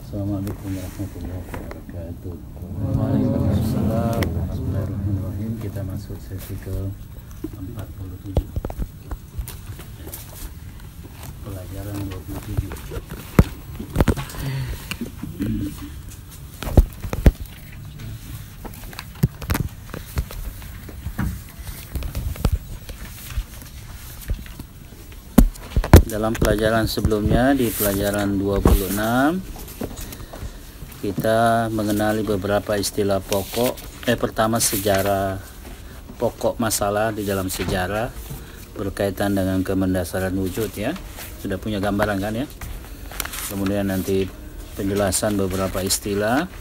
Assalamualaikum warahmatullahi wabarakatuh. Waalaikumsalam. Bismillahirrahmanirrahim. Kita masuk sesi ke 47. Pelajaran 27. Dalam pelajaran sebelumnya, di pelajaran 26, kita mengenali beberapa istilah pokok. Pertama, sejarah pokok masalah di dalam sejarah berkaitan dengan kemendasaran wujud, ya. Sudah punya gambaran kan, ya. Kemudian nanti penjelasan beberapa istilah.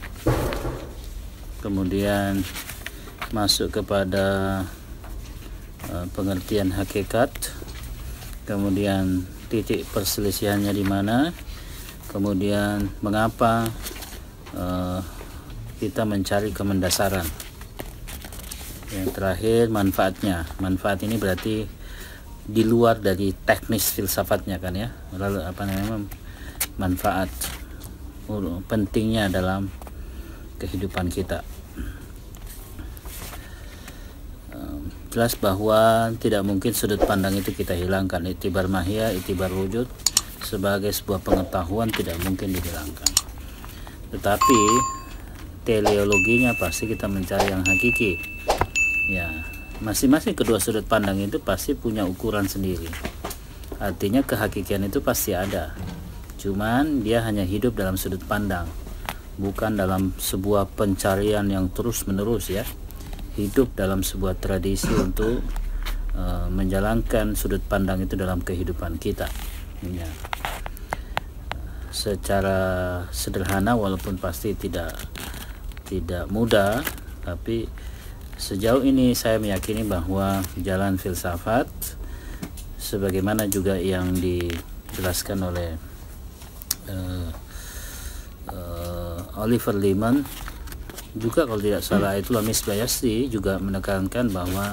Kemudian masuk kepada pengertian hakikat. Kemudian titik perselisihannya di mana. Kemudian mengapa kita mencari kemendasaran. Yang terakhir, manfaatnya. Manfaat ini berarti di luar dari teknis filsafatnya kan, ya. Lalu manfaat pentingnya dalam kehidupan kita. Jelas bahwa tidak mungkin sudut pandang itu kita hilangkan. Itibar mahiyah, itibar wujud sebagai sebuah pengetahuan tidak mungkin dihilangkan. Tetapi teleologinya pasti kita mencari yang hakiki. Ya, masing-masing kedua sudut pandang itu pasti punya ukuran sendiri. Artinya kehakikian itu pasti ada. Cuman dia hanya hidup dalam sudut pandang, bukan dalam sebuah pencarian yang terus-menerus, ya. Hidup dalam sebuah tradisi untuk menjalankan sudut pandang itu dalam kehidupan kita, ya. Secara sederhana, walaupun pasti tidak mudah, tapi sejauh ini saya meyakini bahwa jalan filsafat sebagaimana juga yang dijelaskan oleh Oliver Leaman, juga kalau tidak salah itu Lamis Bayasti juga menekankan bahwa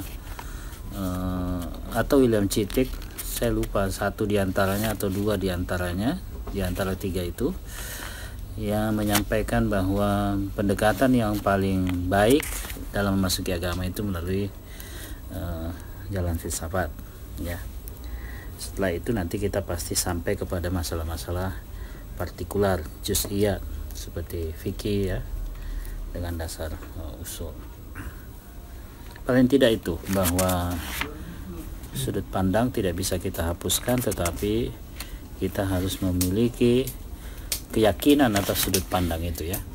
atau William Cittick, saya lupa satu diantaranya atau dua diantaranya, di antara tiga itu, yang menyampaikan bahwa pendekatan yang paling baik dalam memasuki agama itu melalui jalan filsafat, ya. Setelah itu nanti kita pasti sampai kepada masalah-masalah partikular, juz'iyat, seperti fikih, ya, dengan dasar usul. Paling tidak itu, bahwa sudut pandang tidak bisa kita hapuskan, tetapi kita harus memiliki keyakinan atas sudut pandang itu, ya.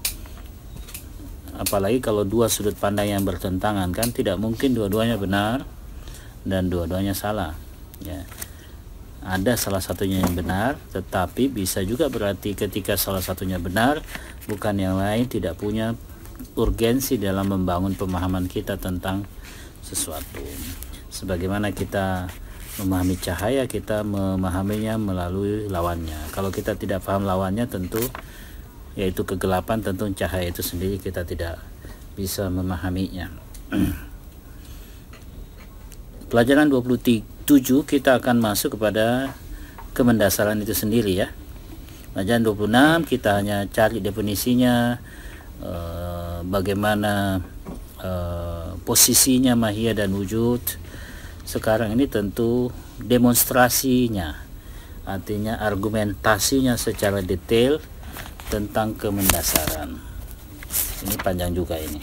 Apalagi kalau dua sudut pandang yang bertentangan, kan tidak mungkin dua-duanya benar dan dua-duanya salah, ya. Ada salah satunya yang benar, tetapi bisa juga berarti ketika salah satunya benar, bukan yang lain tidak punya urgensi dalam membangun pemahaman kita tentang sesuatu. Sebagaimana kita memahami cahaya, kita memahaminya melalui lawannya. Kalau kita tidak paham lawannya, tentu yaitu kegelapan, tentu cahaya itu sendiri kita tidak bisa memahaminya. Pelajaran 27 kita akan masuk kepada kemendasaran itu sendiri, ya. Pelajaran 26 kita hanya cari definisinya, bagaimana posisinya mahiyah dan wujud. Sekarang ini tentu demonstrasinya, artinya argumentasinya secara detail tentang kemendasaran. Ini panjang juga ini.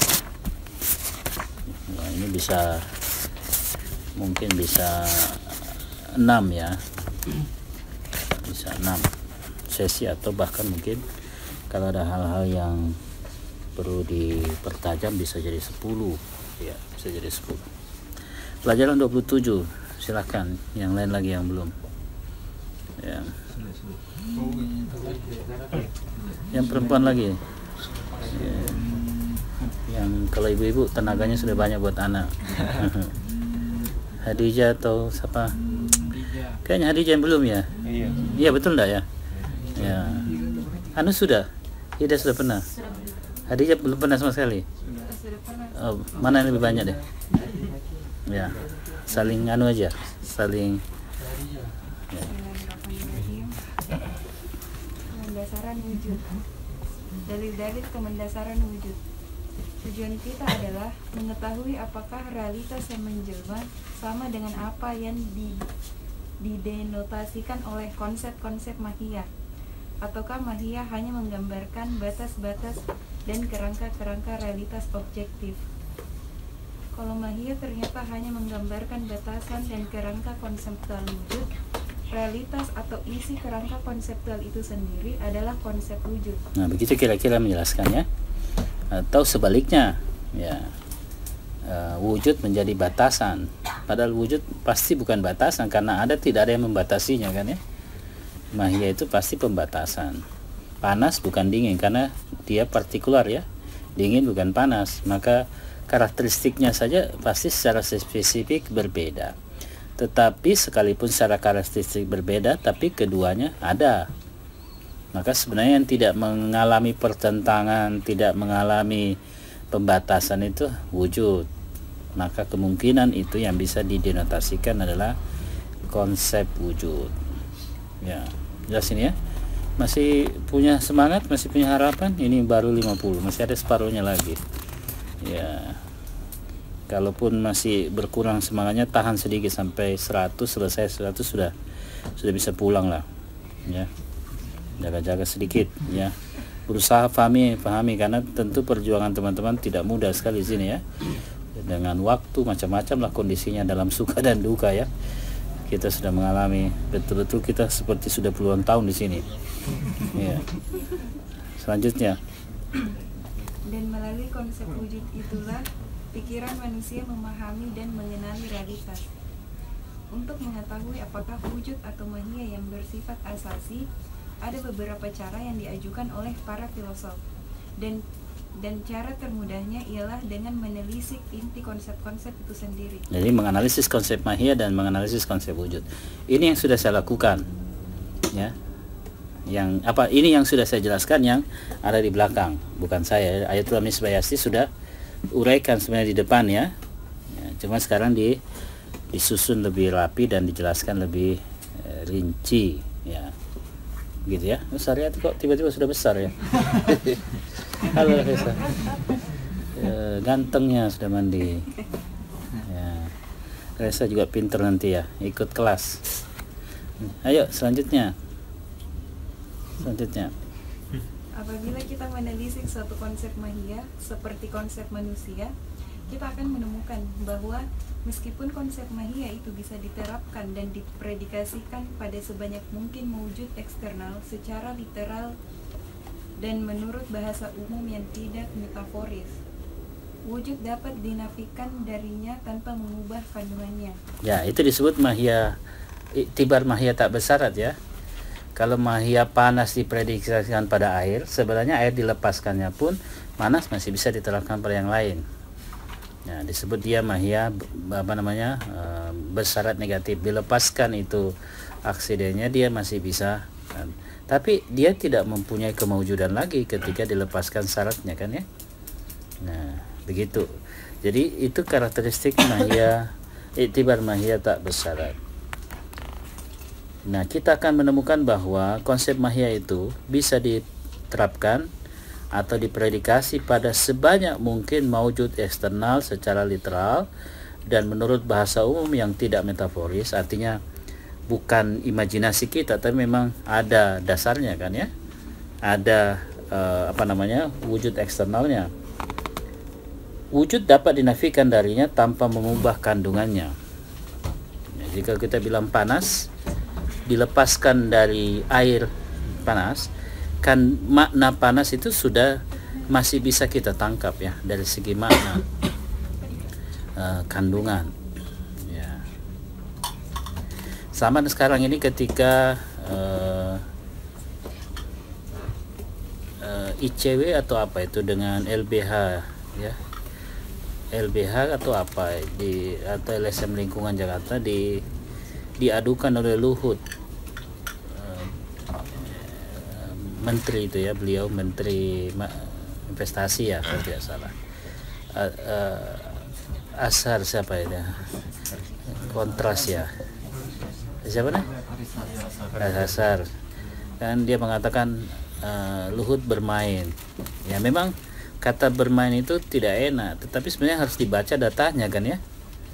Nah, ini mungkin bisa 6, ya. Bisa 6 sesi, atau bahkan mungkin kalau ada hal-hal yang perlu dipertajam bisa jadi 10, ya, bisa jadi 10. Pelajaran 27, silahkan. Yang lain lagi yang belum, ya. Yang perempuan lagi, ya. Yang kalau ibu-ibu tenaganya sudah banyak buat anak. Hadijah atau siapa? Kayaknya Hadijah yang belum, ya. Iya, betul enggak, ya? Ya. Anu sudah? Ida sudah pernah? Hadijah belum pernah sama sekali? Oh, mana yang lebih banyak deh? Ya, saling anu aja, saling, ya. pendasaran wujud. Dalil-dalil pemendassaran wujud. Tujuan kita adalah mengetahui apakah realitas yang menjelma sama dengan apa yang didenotasikan oleh konsep-konsep mahiyah, ataukah mahiyah hanya menggambarkan batas-batas dan kerangka-kerangka realitas objektif. Kalau mahiyah ternyata hanya menggambarkan batasan dan kerangka konseptual wujud, realitas atau isi kerangka konseptual itu sendiri adalah konsep wujud. Nah, begitu kira-kira menjelaskannya. Atau sebaliknya, ya, wujud menjadi batasan. Padahal wujud pasti bukan batasan, karena tidak ada yang membatasinya, kan ya. Mahiyah itu pasti pembatasan. Panas bukan dingin, karena dia partikular, ya. Dingin bukan panas, maka karakteristiknya saja pasti secara spesifik berbeda. Tetapi sekalipun secara karakteristik berbeda, tapi keduanya ada. Maka sebenarnya yang tidak mengalami pertentangan, tidak mengalami pembatasan itu wujud. Maka kemungkinan itu yang bisa didenotasikan adalah konsep wujud. Ya, jelas ini ya. Masih punya semangat, masih punya harapan. Ini baru 50, masih ada separuhnya lagi. Ya. Kalaupun masih berkurang semangatnya, tahan sedikit sampai 100, selesai 100 sudah bisa pulang lah. Ya. Jaga-jaga sedikit, ya. Berusaha pahami karena tentu perjuangan teman-teman tidak mudah sekali di sini ya. Dengan waktu macam-macam lah kondisinya dalam suka dan duka ya. Kita sudah mengalami betul-betul, kita seperti sudah puluhan tahun di sini. Ya. Selanjutnya. Dan melalui konsep wujud itulah pikiran manusia memahami dan mengenali realitas. Untuk mengetahui apakah wujud atau mahiyah yang bersifat asasi, ada beberapa cara yang diajukan oleh para filosof. Dan cara termudahnya ialah dengan menelisik inti konsep-konsep itu sendiri. Jadi menganalisis konsep mahiyah dan menganalisis konsep wujud. Ini yang sudah saya lakukan. Ya. Ini yang sudah saya jelaskan yang ada di belakang, bukan saya. Ayatul Misbah Yasti sudah uraikan sebenarnya di depan ya. Cuma sekarang disusun lebih rapi dan dijelaskan lebih rinci ya. Gitu ya. Besar ya, kok tiba-tiba sudah besar ya. Halo Reza. Gantengnya sudah mandi. Ya. Reza juga pinter nanti ya, ikut kelas. Ayo selanjutnya. Apabila kita menelisik suatu konsep mahiyah seperti konsep manusia, kita akan menemukan bahwa meskipun konsep mahiyah itu bisa diterapkan dan dipredikasikan pada sebanyak mungkin wujud eksternal secara literal dan menurut bahasa umum yang tidak metaforis, wujud dapat dinafikan darinya tanpa mengubah kandungannya. Ya, itu disebut mahiyah, iktibar mahiyah tak bersyarat ya. Kalau mahiyah panas dipredikasikan pada air, sebenarnya air dilepaskannya pun panas masih bisa diterapkan pada yang lain. Ya, disebut dia mahiyah bersyarat negatif. Dilepaskan itu aksidennya dia masih bisa, kan. Tapi dia tidak mempunyai kemaujudan lagi ketika dilepaskan syaratnya, kan ya. Nah, begitu. Jadi itu karakteristik mahiyah, iktibar mahiyah tak bersyarat. Nah, kita akan menemukan bahwa konsep mahiyah itu bisa diterapkan atau dipredikasi pada sebanyak mungkin maujud eksternal secara literal dan menurut bahasa umum yang tidak metaforis, artinya bukan imajinasi kita, tapi memang ada dasarnya, kan ya. Ada wujud eksternalnya. Wujud dapat dinafikan darinya tanpa mengubah kandungannya. Nah, jika kita bilang panas, dilepaskan dari air panas, kan makna panas itu sudah masih bisa kita tangkap ya dari segi makna kandungan ya. Sama sekarang ini ketika ICW atau apa itu dengan LBH ya, LBH atau apa atau LSM Lingkungan Jakarta diadukan oleh Luhut, menteri itu ya, beliau menteri investasi ya kalau tidak salah. Asar siapa itu? Kontras ya. Siapa nih? Asar. Kan dia mengatakan Luhut bermain. Ya memang kata bermain itu tidak enak, tetapi sebenarnya harus dibaca datanya kan ya.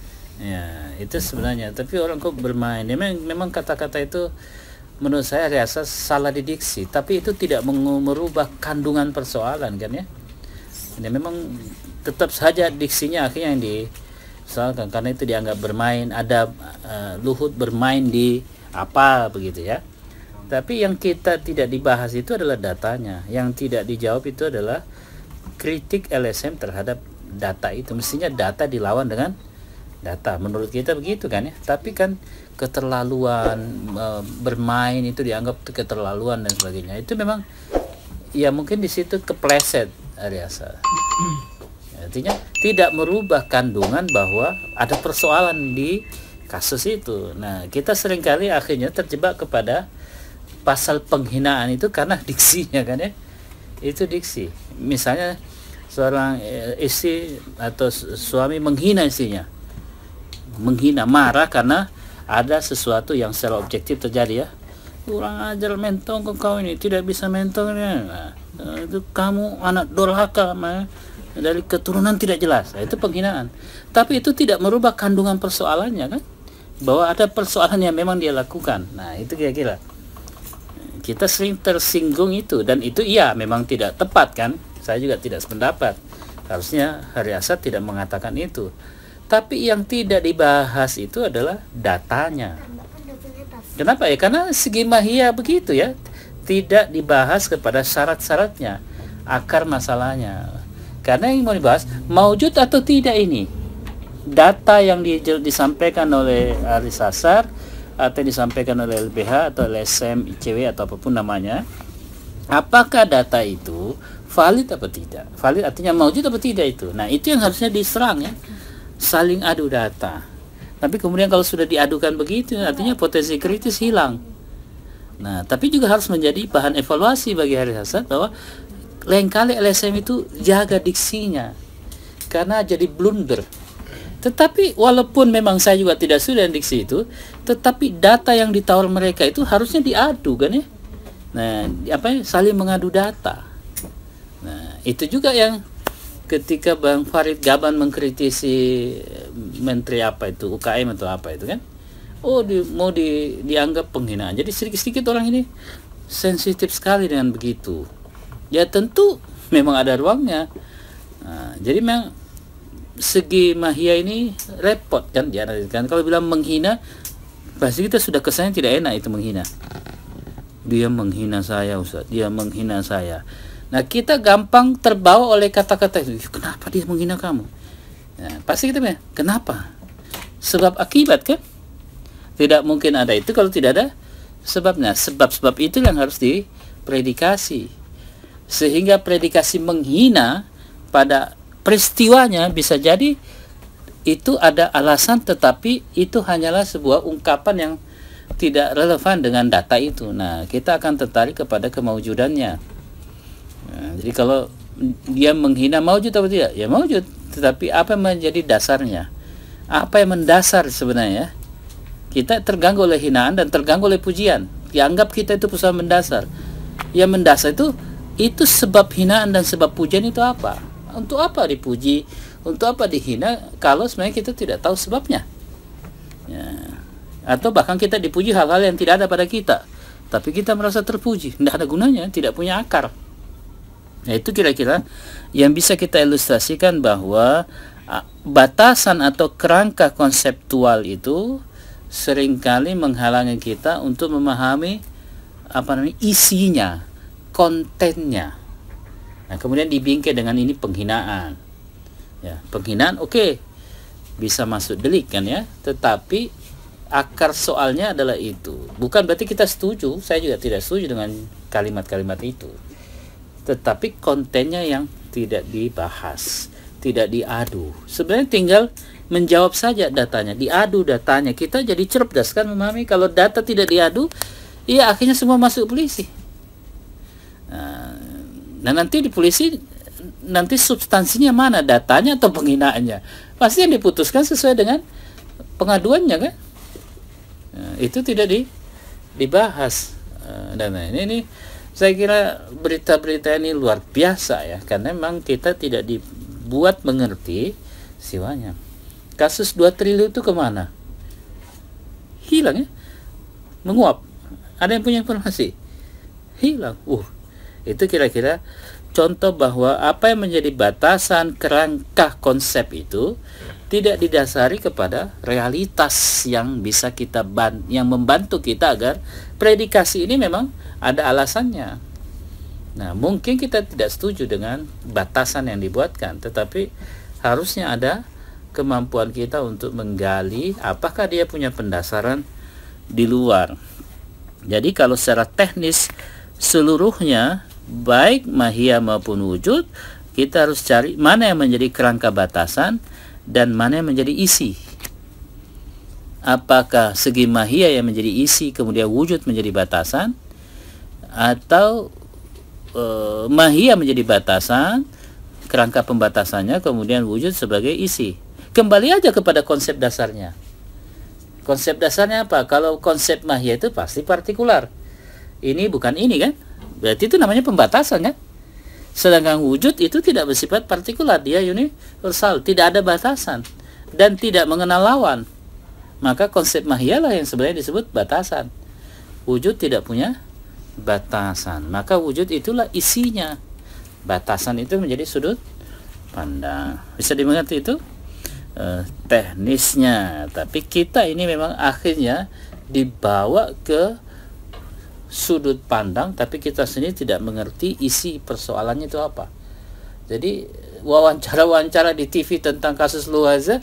Ya itu sebenarnya. Tapi orang kok bermain. Memang kata-kata itu menurut saya rasa salah didiksi, tapi itu tidak merubah kandungan persoalan kan ya. Ini memang tetap saja diksinya akhirnya yang disoalkan karena itu dianggap bermain. Ada Luhut bermain di apa begitu ya. Tapi yang kita tidak dibahas itu adalah datanya. Yang tidak dijawab itu adalah kritik LSM terhadap data itu. Mestinya data dilawan dengan data. Menurut kita begitu kan ya. Tapi kan keterlaluan, bermain itu dianggap keterlaluan dan sebagainya. Itu memang ya mungkin di situ kepleset Aryasa. Artinya tidak merubah kandungan bahwa ada persoalan di kasus itu. Nah, kita seringkali akhirnya terjebak kepada pasal penghinaan itu karena diksinya kan ya. Itu diksi. Misalnya seorang istri atau suami menghina istrinya. Menghina, marah karena ada sesuatu yang secara objektif terjadi ya. Kurang ajar mentong kau ini, tidak bisa mentongnya. Nah, itu kamu anak durhaka dari keturunan tidak jelas. Nah, itu penghinaan. Tapi itu tidak merubah kandungan persoalannya kan. Bahwa ada persoalan yang memang dia lakukan. Nah, itu kira-kira. Kita sering tersinggung itu, dan itu iya memang tidak tepat kan. Saya juga tidak sependapat. Harusnya Hari Asad tidak mengatakan itu. Tapi yang tidak dibahas itu adalah datanya. Kenapa ya? Karena segi mahiyah begitu ya. Tidak dibahas kepada syarat-syaratnya, akar masalahnya. Karena yang mau dibahas maujud atau tidak ini. Data yang disampaikan oleh Ahli Sasar atau disampaikan oleh LBH atau LSM, ICW atau apapun namanya, apakah data itu valid atau tidak? Valid artinya maujud atau tidak itu. Nah, itu yang harusnya diserang ya. Saling adu data. Tapi kemudian kalau sudah diadukan begitu, artinya potensi kritis hilang. Nah, tapi juga harus menjadi bahan evaluasi bagi Hari Asad bahwa lain kali LSM itu jaga diksinya. Karena jadi blunder. Tetapi walaupun memang saya juga tidak suka dengan diksi itu, tetapi data yang ditawar mereka itu harusnya diadu kan ya. Nah, saling mengadu data. Nah, itu juga yang ketika Bang Farid Gaban mengkritisi menteri apa itu, UKM atau apa itu kan. Mau dianggap penghinaan. Jadi sedikit-sedikit orang ini sensitif sekali dengan begitu. Ya tentu memang ada ruangnya. Nah, jadi memang segi mahiyah ini repot kan dianalikan. Kalau bilang menghina, pasti kita sudah kesannya tidak enak itu menghina. Dia menghina saya Ustaz, dia menghina saya. Nah, kita gampang terbawa oleh kata-kata itu. Kenapa dia menghina kamu? Nah, pasti kita bilang, kenapa? Sebab akibat kan? Tidak mungkin ada itu kalau tidak ada sebabnya. Sebab-sebab itu yang harus dipredikasi. Sehingga predikasi menghina pada peristiwanya bisa jadi itu ada alasan, tetapi itu hanyalah sebuah ungkapan yang tidak relevan dengan data itu. Nah, kita akan tertarik kepada kemaujudannya. Nah, jadi kalau dia menghina maujud atau tidak? Ya maujud, tetapi apa yang menjadi dasarnya? Apa yang mendasar sebenarnya? Kita terganggu oleh hinaan dan terganggu oleh pujian. Dianggap kita itu persoalan mendasar. Yang mendasar itu sebab hinaan dan sebab pujian itu apa? Untuk apa dipuji? Untuk apa dihina kalau sebenarnya kita tidak tahu sebabnya? Ya. Atau bahkan kita dipuji hal-hal yang tidak ada pada kita, tapi kita merasa terpuji. Tidak ada gunanya, tidak punya akar. Nah, itu kira-kira yang bisa kita ilustrasikan bahwa batasan atau kerangka konseptual itu seringkali menghalangi kita untuk memahami isinya, kontennya. Nah, kemudian dibingkai dengan ini penghinaan. Ya, penghinaan oke, bisa masuk delik kan ya, tetapi akar soalnya adalah itu. Bukan berarti kita setuju, saya juga tidak setuju dengan kalimat-kalimat itu. Tetapi kontennya yang tidak dibahas, tidak diadu. Sebenarnya tinggal menjawab saja datanya, diadu datanya. Kita jadi cerdas kan memahami kalau data tidak diadu, ya akhirnya semua masuk polisi. Nah, nanti di polisi nanti substansinya mana, datanya atau penghinaannya? Pasti yang diputuskan sesuai dengan pengaduannya kan? Nah, itu tidak dibahas. Dan ini Saya kira berita-berita ini luar biasa ya, karena memang kita tidak dibuat mengerti siwanya. Kasus 2 triliun itu kemana? Hilang ya, menguap. Ada yang punya informasi? Hilang. Itu kira-kira contoh bahwa apa yang menjadi batasan kerangka konsep itu tidak didasari kepada realitas yang bisa yang membantu kita agar predikasi ini memang ada alasannya. Nah, mungkin kita tidak setuju dengan batasan yang dibuatkan, tetapi harusnya ada kemampuan kita untuk menggali apakah dia punya pendasaran di luar. Jadi kalau secara teknis seluruhnya baik mahiyah maupun wujud, kita harus cari mana yang menjadi kerangka batasan dan mana yang menjadi isi. Apakah segi mahiyah yang menjadi isi kemudian wujud menjadi batasan, atau mahiyah menjadi batasan, kerangka pembatasannya kemudian wujud sebagai isi. Kembali aja kepada konsep dasarnya. Konsep dasarnya apa? Kalau konsep mahiyah itu pasti partikular. Ini bukan ini kan? Berarti itu namanya pembatasan kan? Sedangkan wujud itu tidak bersifat partikular, dia universal, tidak ada batasan dan tidak mengenal lawan. Maka konsep mahiyah lah yang sebenarnya disebut batasan. Wujud tidak punya batasan, maka wujud itulah isinya. Batasan itu menjadi sudut pandang. Bisa dimengerti itu teknisnya, tapi kita ini memang akhirnya dibawa ke sudut pandang, tapi kita sendiri tidak mengerti isi persoalannya itu apa. Jadi wawancara-wawancara di TV tentang kasus Luhaza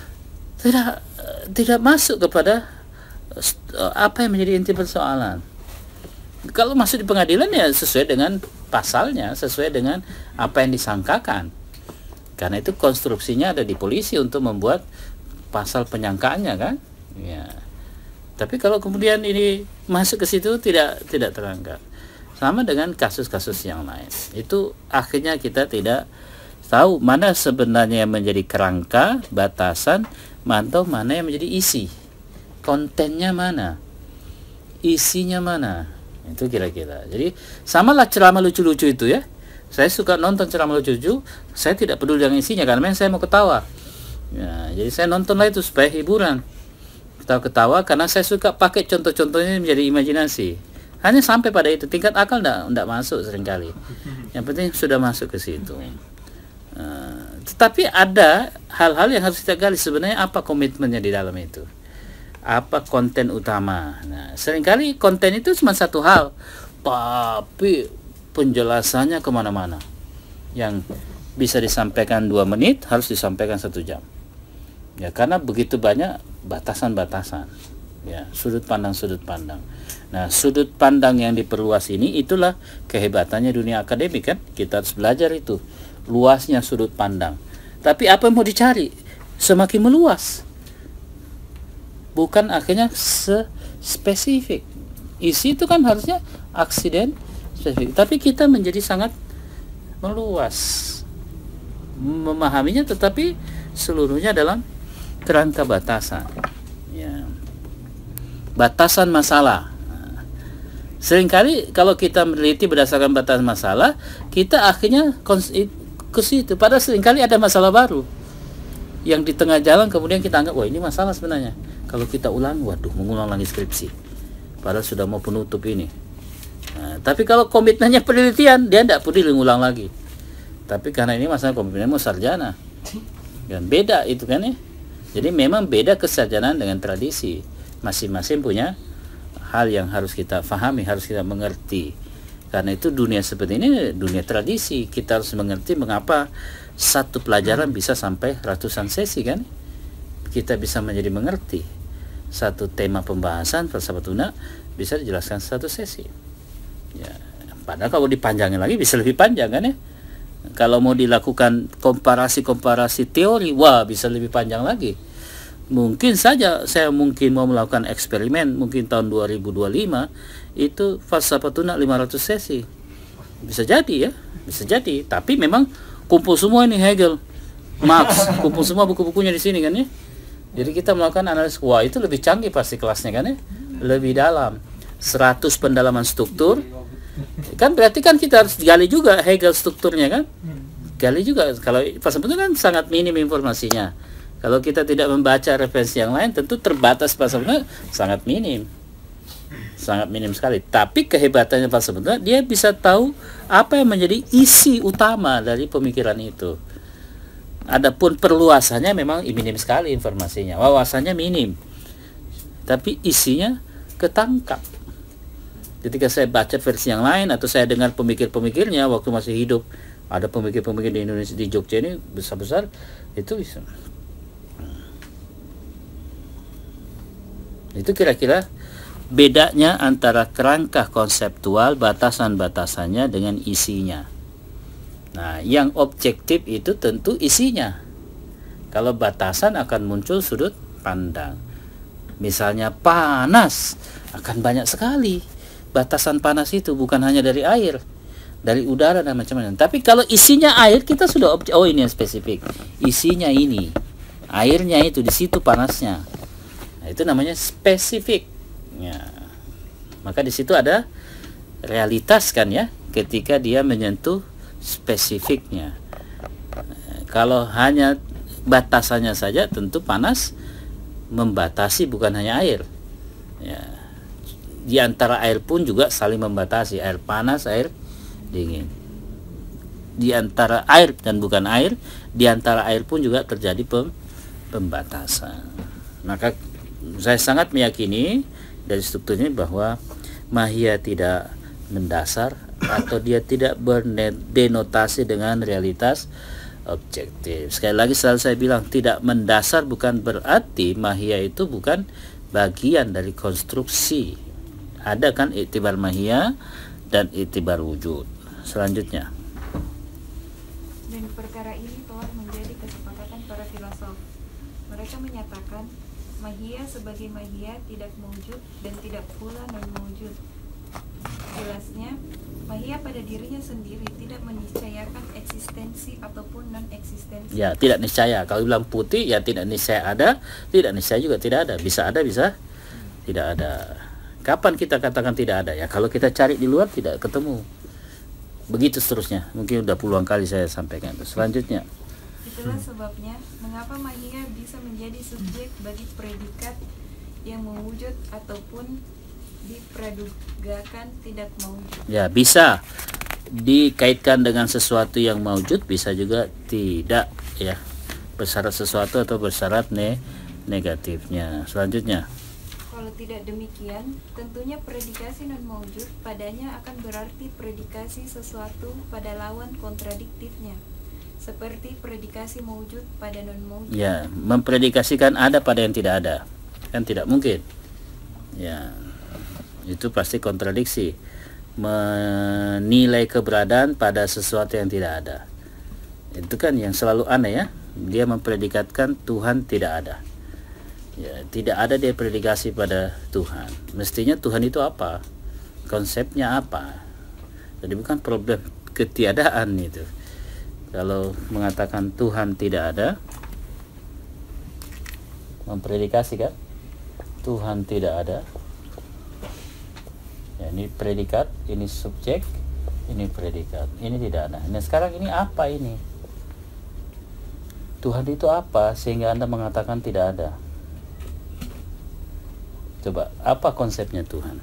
tidak masuk kepada apa yang menjadi inti persoalan. Kalau masuk di pengadilan ya sesuai dengan pasalnya, sesuai dengan apa yang disangkakan. Karena itu konstruksinya ada di polisi untuk membuat pasal penyangkaannya kan. Ya. Tapi kalau kemudian ini masuk ke situ tidak terangkat. Sama dengan kasus-kasus yang lain. Itu akhirnya kita tidak tahu mana sebenarnya yang menjadi kerangka, batasan, atau mana yang menjadi isi. Kontennya mana? Isinya mana? Itu kira-kira. Jadi samalah ceramah lucu-lucu itu ya. Saya suka nonton ceramah lucu-lucu, saya tidak peduli dengan isinya karena memang saya mau ketawa. Ya, jadi saya nontonlah itu supaya hiburan. Ketawa karena saya suka pakai contoh-contohnya menjadi imajinasi. Hanya sampai pada itu, tingkat akal enggak masuk seringkali. Yang penting sudah masuk ke situ. Tetapi ada hal-hal yang harus kita gali, sebenarnya apa komitmennya di dalam itu, apa konten utama. Nah, seringkali konten itu cuma satu hal, tapi penjelasannya kemana-mana. Yang bisa disampaikan 2 menit harus disampaikan 1 jam. Ya, karena begitu banyak batasan-batasan. Ya, sudut pandang. Nah, sudut pandang yang diperluas ini, itulah kehebatannya dunia akademik kan. Kita harus belajar itu, luasnya sudut pandang. Tapi apa yang mau dicari? Semakin meluas. Bukan akhirnya spesifik. Isi itu kan harusnya aksiden spesifik. Tapi kita menjadi sangat meluas memahaminya, tetapi seluruhnya dalam kerangka batasan. Ya. Batasan masalah. Seringkali kalau kita meneliti berdasarkan batasan masalah, kita akhirnya ke situ. Padahal seringkali ada masalah baru yang di tengah jalan kemudian kita anggap, wah ini masalah sebenarnya. Kalau kita ulang, waduh, mengulang lagi skripsi. Padahal sudah mau penutup ini. Nah, tapi kalau komitmennya penelitian, dia tidak peduli ngulang lagi. Tapi karena ini masalah komitmennya mau sarjana, kan beda itu kan ya. Jadi memang beda kesarjanaan dengan tradisi. Masing-masing punya hal yang harus kita fahami, harus kita mengerti. Karena itu dunia seperti ini dunia tradisi. Kita harus mengerti mengapa satu pelajaran bisa sampai ratusan sesi kan. Kita bisa menjadi mengerti. Satu tema pembahasan filsafat tuna bisa dijelaskan 1 sesi. Ya, padahal kalau dipanjangin lagi bisa lebih panjang kan ya. Kalau mau dilakukan komparasi teori, wah bisa lebih panjang lagi. Mungkin saja saya mau melakukan eksperimen mungkin tahun 2025 itu filsafat tuna 500 sesi. Bisa jadi ya, bisa jadi. Tapi memang kumpul semua ini Hegel, Marx, kumpul semua buku-bukunya di sini kan ya. Jadi kita melakukan analisis, wah itu lebih canggih pasti kelasnya kan ya, lebih dalam. 100 pendalaman struktur, Kan berarti kan kita harus gali juga Hegel strukturnya kan. Gali juga, kalau pas sebetulnya kan sangat minim informasinya. Kalau kita tidak membaca referensi yang lain, tentu terbatas pas sebetulnya sangat minim sekali. Tapi kehebatannya pas sebetulnya dia bisa tahu apa yang menjadi isi utama dari pemikiran itu. Adapun perluasannya memang minim sekali informasinya, wawasannya minim, tapi isinya ketangkap. Ketika saya baca versi yang lain atau saya dengar pemikir-pemikirnya waktu masih hidup, ada pemikir-pemikir di Indonesia, di Jogja ini besar-besar, itu bisa. Itu kira-kira bedanya antara kerangka konseptual, batasan-batasannya dengan isinya. Nah, yang objektif itu tentu isinya. Kalau batasan akan muncul sudut pandang. Misalnya panas, akan banyak sekali batasan panas itu, bukan hanya dari air, dari udara dan macam-macam. Tapi kalau isinya air, kita sudah oh ini yang spesifik. Isinya ini, airnya itu di situ panasnya. Nah, itu namanya spesifik. Ya. Maka di situ ada realitas kan ya, ketika dia menyentuh spesifiknya. Kalau hanya batasannya saja, tentu panas membatasi, bukan hanya air. Ya. Di antara air pun juga saling membatasi, air panas, air dingin. Di antara air dan bukan air, di antara air pun juga terjadi pembatasan. Maka saya sangat meyakini dari struktur ini bahwa mahia tidak mendasar atau dia tidak berdenotasi dengan realitas objektif. Sekali lagi selalu saya bilang, tidak mendasar bukan berarti mahia itu bukan bagian dari konstruksi. Ada kan iktibar mahia dan iktibar wujud. Selanjutnya, dan perkara ini telah menjadi kesepakatan para filosof. Mereka menyatakan mahia sebagai mahia tidak mewujud dan tidak pula non mewujud. Jelasnya, mahia pada dirinya sendiri tidak meniscayakan eksistensi ataupun non eksistensi. ya tidak niscaya. Kalau bilang putih, ya tidak niscaya ada, tidak niscaya juga tidak ada. Bisa ada, bisa tidak ada. Kapan kita katakan tidak ada? Ya kalau kita cari di luar tidak ketemu. Begitu seterusnya. Mungkin udah puluhan kali saya sampaikan. Selanjutnya, Itulah sebabnya mengapa mahia bisa menjadi subjek bagi predikat yang mewujud ataupun dipradugakan tidak mewujud. ya bisa dikaitkan dengan sesuatu yang mewujud, bisa juga tidak, ya, bersyarat sesuatu atau bersyarat negatifnya. Selanjutnya, Kalau tidak demikian, tentunya predikasi non mewujud padanya akan berarti predikasi sesuatu pada lawan kontradiktifnya, seperti predikasi mewujud pada non mewujud. ya, mempredikasikan ada pada yang tidak ada, kan tidak mungkin. Ya, itu pasti kontradiksi. Menilai keberadaan pada sesuatu yang tidak ada, itu kan yang selalu aneh ya. Dia mempredikatkan Tuhan tidak ada. Ya, tidak ada dia predikasi pada Tuhan. Mestinya Tuhan itu apa? Konsepnya apa? Jadi bukan problem ketiadaan itu. Kalau mengatakan Tuhan tidak ada, mempredikasikan Tuhan tidak ada. Ya, ini predikat, ini subjek, ini predikat, ini tidak ada. Nah sekarang ini apa ini? Tuhan itu apa sehingga Anda mengatakan tidak ada? Coba, apa konsepnya Tuhan?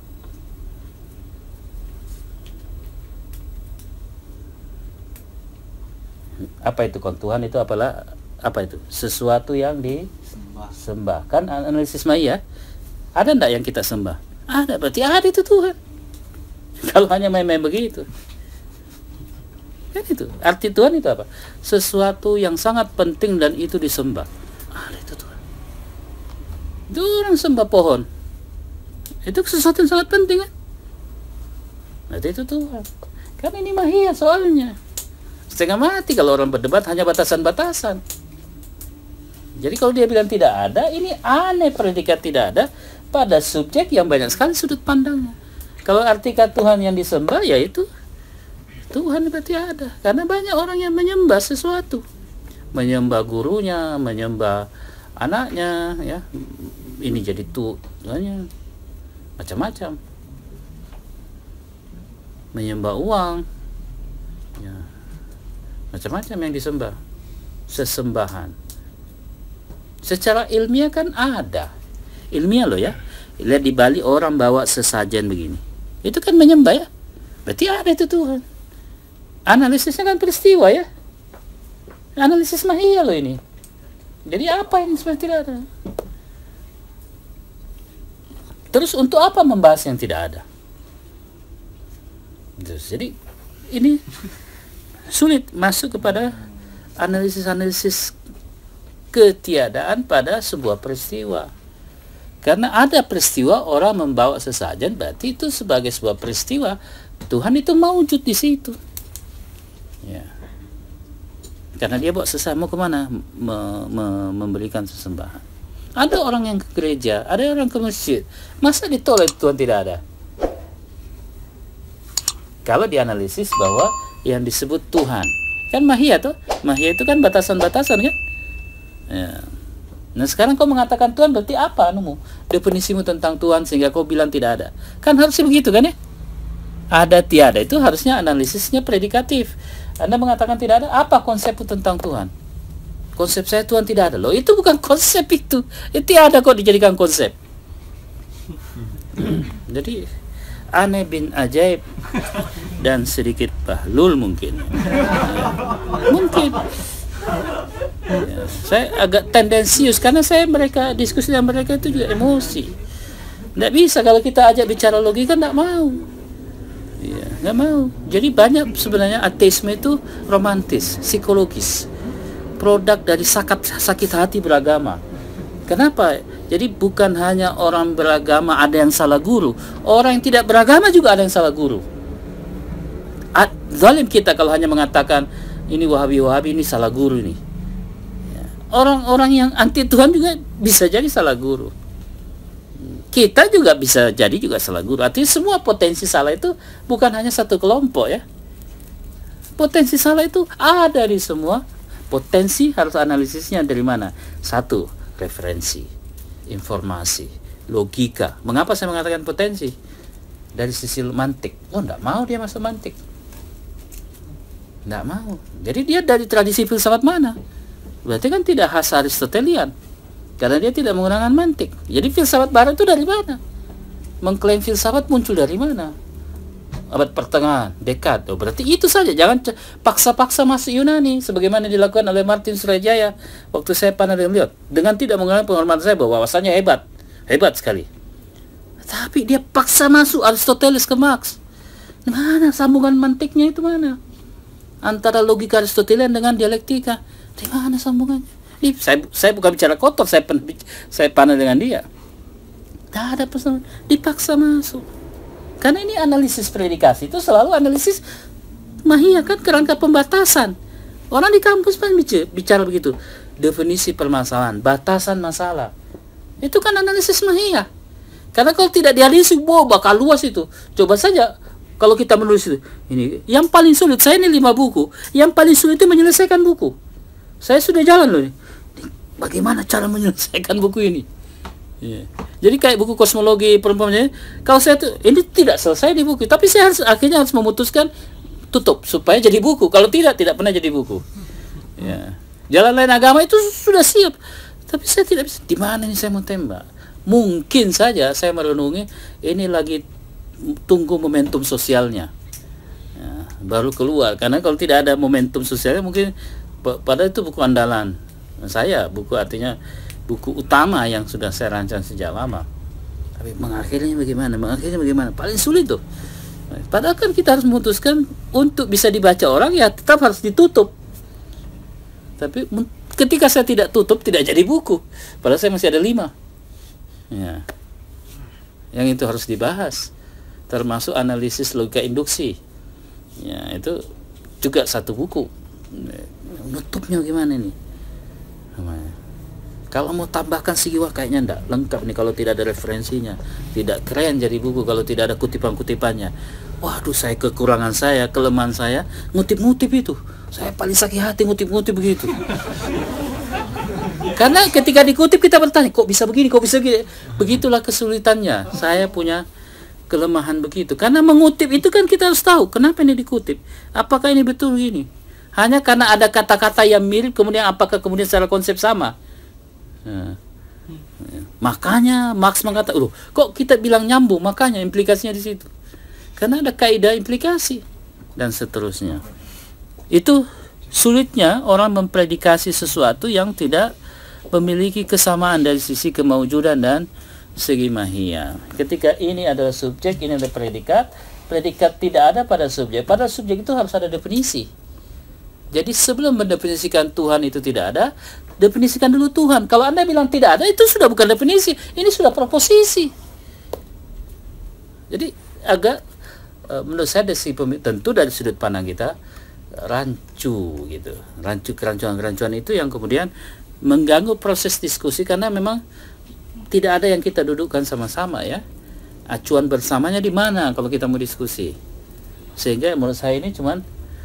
Apa itu Tuhan itu apalah? Apa itu? Sesuatu yang disembah. Kan analisis Maya, ada enggak yang kita sembah? Ada, berarti ada itu Tuhan. Kalau hanya main-main begitu, kan itu arti Tuhan itu apa? Sesuatu yang sangat penting dan itu disembah. Ada itu Tuhan. Itu orang sembah pohon, itu sesuatu yang sangat penting kan? Berarti itu Tuhan. Kan ini mahia soalnya. Setengah mati kalau orang berdebat hanya batasan-batasan. Jadi kalau dia bilang tidak ada, ini aneh, predikat tidak ada pada subjek yang banyak sekali sudut pandangnya. Kalau artikan Tuhan yang disembah, ya itu Tuhan berarti ada. Karena banyak orang yang menyembah sesuatu, menyembah gurunya, menyembah anaknya, ya. Ini jadi Tuhannya, macam-macam. menyembah uang, ya, macam-macam yang disembah, sesembahan. Secara ilmiah kan ada, ilmiah loh ya. Lihat di Bali orang bawa sesajen begini, itu kan menyembah ya, berarti ada itu Tuhan. Analisisnya kan peristiwa ya, analisis mahia loh ini. Jadi apa yang sebenarnya tidak ada? Terus untuk apa membahas yang tidak ada? Jadi ini sulit masuk kepada analisis-analisis ketiadaan pada sebuah peristiwa. Karena ada peristiwa orang membawa sesajen, berarti itu sebagai sebuah peristiwa Tuhan itu mewujud di situ. Ya. Karena dia bawa sesajen, mau kemana? Memberikan sesembahan. Ada orang yang ke gereja, ada orang ke masjid. Masa ditolak Tuhan tidak ada? Kalau dianalisis bahwa yang disebut Tuhan, kan mahia tuh, mahia itu kan batasan-batasan kan? Ya. Nah sekarang kau mengatakan Tuhan berarti apa anumu? Definisimu tentang Tuhan sehingga kau bilang tidak ada. Kan harusnya begitu kan ya? Ada tiada itu harusnya analisisnya predikatif. Anda mengatakan tidak ada, apa konsepmu tentang Tuhan? Konsep saya Tuhan tidak ada. Loh itu bukan konsep itu. Itu ada kok dijadikan konsep. Jadi aneh bin ajaib dan sedikit bahlul mungkin. Mungkin. Ya, saya agak tendensius karena mereka diskusi dengan mereka itu juga emosi. Nggak bisa kalau kita ajak bicara logika nggak mau. Ya, nggak mau. Jadi banyak sebenarnya ateisme itu romantis, psikologis, produk dari sakit hati beragama. Kenapa? Jadi bukan hanya orang beragama ada yang salah guru, orang yang tidak beragama juga ada yang salah guru. Zalim kita kalau hanya mengatakan ini Wahabi ini salah guru ini. Orang-orang yang anti Tuhan juga bisa jadi salah guru. Kita juga bisa jadi juga salah guru. Artinya semua potensi salah itu bukan hanya satu kelompok ya. Potensi salah itu ada di semua. Potensi harus analisisnya dari mana? Satu, referensi, informasi, logika. Mengapa saya mengatakan potensi? Dari sisi mantik. Oh, enggak mau dia masuk mantik. Enggak mau. Jadi dia dari tradisi filsafat mana? Berarti kan tidak khas Aristotelian. Karena dia tidak menggunakan mantik. Jadi filsafat barat itu dari mana? Mengklaim filsafat muncul dari mana? Abad pertengahan, Descartes. Oh, berarti itu saja. Jangan paksa-paksa masuk Yunani. Sebagaimana dilakukan oleh Martin Surajaya. Waktu saya pernah lihat. Dengan tidak menggunakan penghormatan saya bahwa wawasannya hebat. Hebat sekali. Tapi dia paksa masuk Aristoteles ke Marx. Mana sambungan mantiknya itu mana? Antara logika Aristotelian dengan dialektika. Di mana sambungannya? Saya bukan bicara kotor, saya panah dengan dia. Tidak ada pesan, dipaksa masuk. Karena ini analisis predikasi itu selalu analisis mahia kan, kerangka pembatasan. Orang di kampus kan bicara begitu, definisi permasalahan, batasan masalah. Itu kan analisis mahia. Karena kalau tidak dianalisis, bakal luas itu. Coba saja kalau kita menulis itu, ini yang paling sulit. Saya ini 5 buku, yang paling sulit itu menyelesaikan buku. Saya sudah jalan loh nih. Bagaimana cara menyelesaikan buku ini? Yeah. Jadi kayak buku kosmologi perempuannya, kalau saya tuh ini tidak selesai di buku, tapi saya akhirnya harus memutuskan tutup supaya jadi buku. Kalau tidak pernah jadi buku. Yeah. Jalan lain agama itu sudah siap, tapi saya tidak bisa. Di mana ini saya mau tembak? Mungkin saja saya merenungi ini lagi tunggu momentum sosialnya, ya, baru keluar. Karena kalau tidak ada momentum sosialnya mungkin padahal itu buku andalan saya, buku artinya buku utama yang sudah saya rancang sejak lama. Tapi mengakhirinya bagaimana? Paling sulit tuh. Padahal kan kita harus memutuskan untuk bisa dibaca orang ya tetap harus ditutup. Tapi ketika saya tidak tutup tidak jadi buku. Padahal saya masih ada 5. Ya. Yang itu harus dibahas. Termasuk analisis logika induksi. Ya, itu juga satu buku. Nutupnya gimana nih? Kalau mau tambahkan siwa kayaknya enggak lengkap nih kalau tidak ada referensinya. Tidak keren jadi buku kalau tidak ada kutipan-kutipannya. Waduh, saya kekurangan saya, kelemahan saya ngutip-ngutip itu. Saya paling sakit hati ngutip-ngutip begitu. Karena ketika dikutip kita bertanya, kok bisa begini, kok bisa begini. Begitulah kesulitannya. Saya punya kelemahan begitu? Karena mengutip itu kan kita harus tahu kenapa ini dikutip. Apakah ini betul gini? Hanya karena ada kata-kata yang mirip, kemudian apakah kemudian secara konsep sama? Nah, makanya Marx mengatakan, loh, kok kita bilang nyambung? Makanya implikasinya di situ. Karena ada kaidah implikasi dan seterusnya. Itu sulitnya orang mempredikasi sesuatu yang tidak memiliki kesamaan dari sisi kemaujudan dan segi mahia. Ketika ini adalah subjek, ini adalah predikat. Predikat tidak ada pada subjek. Pada subjek itu harus ada definisi. Jadi sebelum mendefinisikan Tuhan itu tidak ada, definisikan dulu Tuhan. Kalau Anda bilang tidak ada, itu sudah bukan definisi, ini sudah proposisi. Jadi agak menurut saya tentu dari sudut pandang kita rancu gitu. Kerancuan itu yang kemudian mengganggu proses diskusi, karena memang tidak ada yang kita dudukkan sama-sama ya. Acuan bersamanya di mana kalau kita mau diskusi. Sehingga menurut saya ini cuman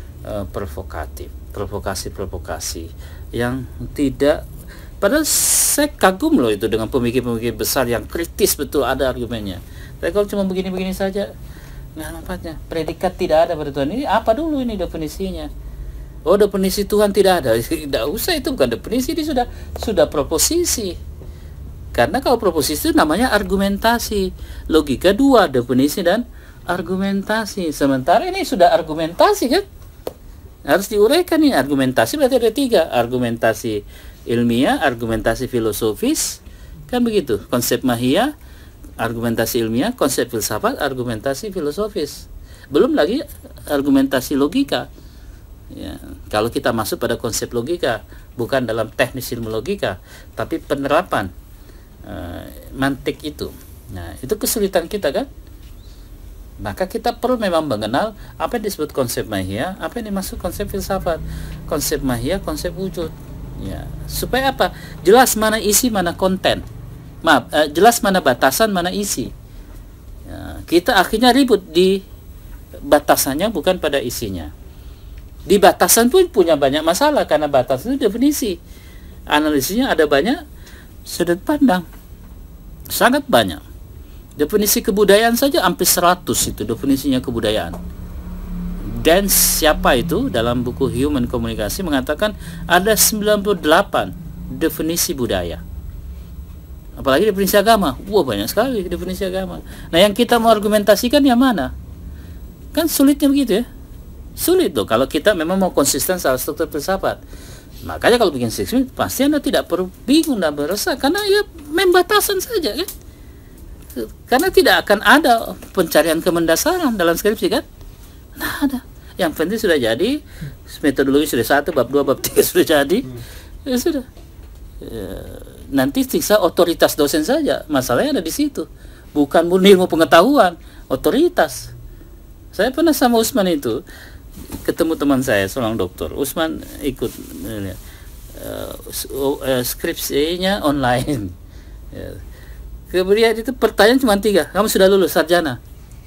provokasi yang tidak, padahal saya kagum loh itu dengan pemikir-pemikir besar yang kritis betul, ada argumennya. Tapi kalau cuma begini-begini saja nggak manfaatnya. Predikat tidak ada pada Tuhan, ini apa dulu ini definisinya? Oh, definisi Tuhan tidak ada, tidak usah, itu bukan definisi, ini sudah proposisi. Karena kalau proposisi itu namanya argumentasi, logika dua, definisi dan argumentasi. Sementara ini sudah argumentasi kan? Harus diuraikan nih, argumentasi berarti ada tiga, argumentasi ilmiah, argumentasi filosofis, kan begitu. Konsep mahia, argumentasi ilmiah, konsep filsafat, argumentasi filosofis. Belum lagi argumentasi logika. Ya, kalau kita masuk pada konsep logika, bukan dalam teknis ilmu logika, tapi penerapan mantik itu. Nah, itu kesulitan kita kan? Maka kita perlu memang mengenal apa yang disebut konsep mahia, apa yang dimaksud konsep filsafat, konsep mahia, konsep wujud. Ya, supaya apa? Jelas mana isi, mana konten. Maaf, jelas mana batasan, mana isi. Ya, kita akhirnya ribut di batasannya, bukan pada isinya. Di batasan pun punya banyak masalah, karena batasan itu definisi. Analisisnya ada banyak sudut pandang, sangat banyak. Definisi kebudayaan saja hampir 100 itu definisinya kebudayaan. Dan siapa itu dalam buku Human Komunikasi mengatakan ada 98 definisi budaya. Apalagi definisi agama. Wah, banyak sekali definisi agama. Nah, yang kita mau argumentasikan yang mana? Kan sulitnya begitu ya. Sulit loh kalau kita memang mau konsisten soal struktur filsafat. Makanya kalau bikin skripsi pasti Anda tidak perlu bingung dan beresah, karena ya main batasan saja kan. Karena tidak akan ada pencarian kemendasaran dalam skripsi kan. Nah, ada. Yang penting sudah jadi, metodologi sudah 1, bab 2, bab 3 sudah jadi. Ya sudah. Nanti siksa otoritas dosen saja. Masalahnya ada di situ. Bukan murni ilmu pengetahuan, otoritas. Saya pernah sama Usman itu ketemu teman saya, seorang dokter. Usman ikut skripsinya online. Ya. Kemudian itu pertanyaan cuma 3, kamu sudah lulus sarjana.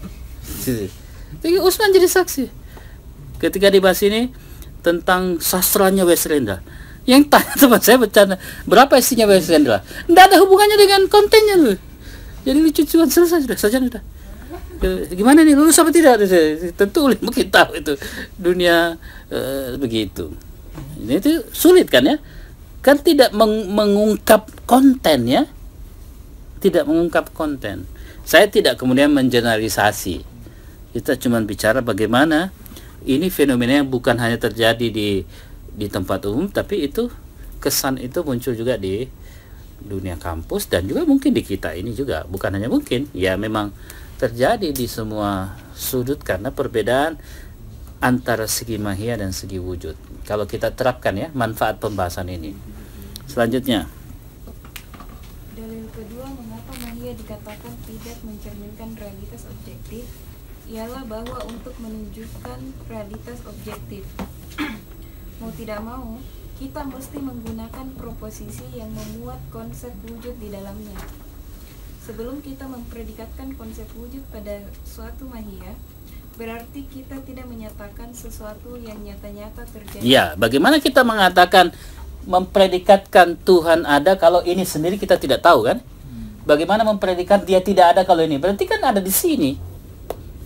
Jadi Usman jadi saksi. Ketika dibahas ini tentang sastranya Wesrendra, yang tanya teman saya bercanda, berapa isinya Wesrendra? Tidak ada hubungannya dengan kontennya loh. Jadi lucu-lucuan, selesai sudah, sarjana sudah. Gimana nih, lulus apa tidak? Tentu ulama kita tahu itu dunia begitu. Ini itu sulit kan ya? Kan tidak mengungkap konten ya. Tidak mengungkap konten. Saya tidak kemudian mengeneralisasi. Kita cuma bicara bagaimana ini fenomena yang bukan hanya terjadi di tempat umum, tapi itu kesan itu muncul juga di dunia kampus dan juga mungkin di kita ini juga. Bukan hanya mungkin, ya memang terjadi di semua sudut karena perbedaan antara segi mahia dan segi wujud. Kalau kita terapkan ya manfaat pembahasan ini. Selanjutnya. Dalil kedua mengapa mahia dikatakan tidak mencerminkan realitas objektif ialah bahwa untuk menunjukkan realitas objektif mau tidak mau kita mesti menggunakan proposisi yang memuat konsep wujud di dalamnya. Sebelum kita mempredikatkan konsep wujud pada suatu mahia, berarti kita tidak menyatakan sesuatu yang nyata-nyata terjadi. Ya, bagaimana kita mengatakan mempredikatkan Tuhan ada kalau ini sendiri kita tidak tahu kan? Bagaimana mempredikat dia tidak ada kalau ini? Berarti kan ada di sini.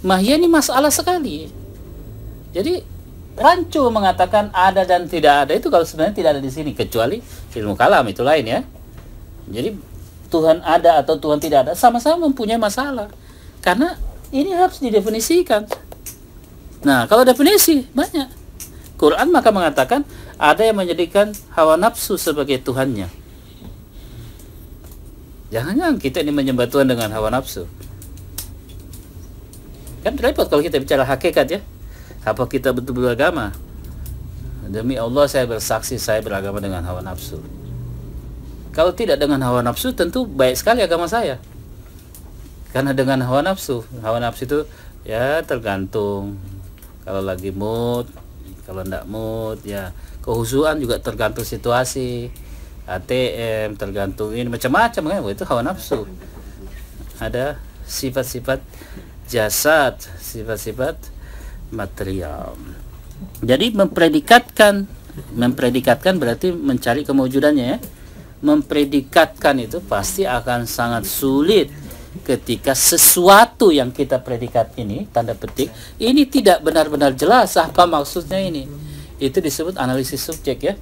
Mahiyah ini masalah sekali. Jadi rancu mengatakan ada dan tidak ada itu kalau sebenarnya tidak ada di sini, kecuali ilmu kalam itu lain ya. Jadi Tuhan ada atau Tuhan tidak ada sama-sama mempunyai masalah, karena ini harus didefinisikan. Nah, kalau definisi banyak. Quran maka mengatakan ada yang menjadikan hawa nafsu sebagai Tuhannya. Jangan-jangan kita ini menyembah Tuhan dengan hawa nafsu. Kan repot kalau kita bicara hakikat ya. Apa kita betul beragama? Demi Allah saya bersaksi saya beragama dengan hawa nafsu. Kalau tidak dengan hawa nafsu tentu baik sekali agama saya. Karena dengan hawa nafsu itu ya tergantung. Kalau lagi mood, kalau enggak mood ya. Kehusuan juga tergantung situasi. ATM tergantung ini macam-macam kan, itu hawa nafsu. Ada sifat-sifat jasad, sifat-sifat material. Jadi mempredikatkan berarti mencari kewujudannya ya. Mempredikatkan itu pasti akan sangat sulit ketika sesuatu yang kita predikat ini, tanda petik, ini tidak benar-benar jelas apa maksudnya ini. Itu disebut analisis subjek ya.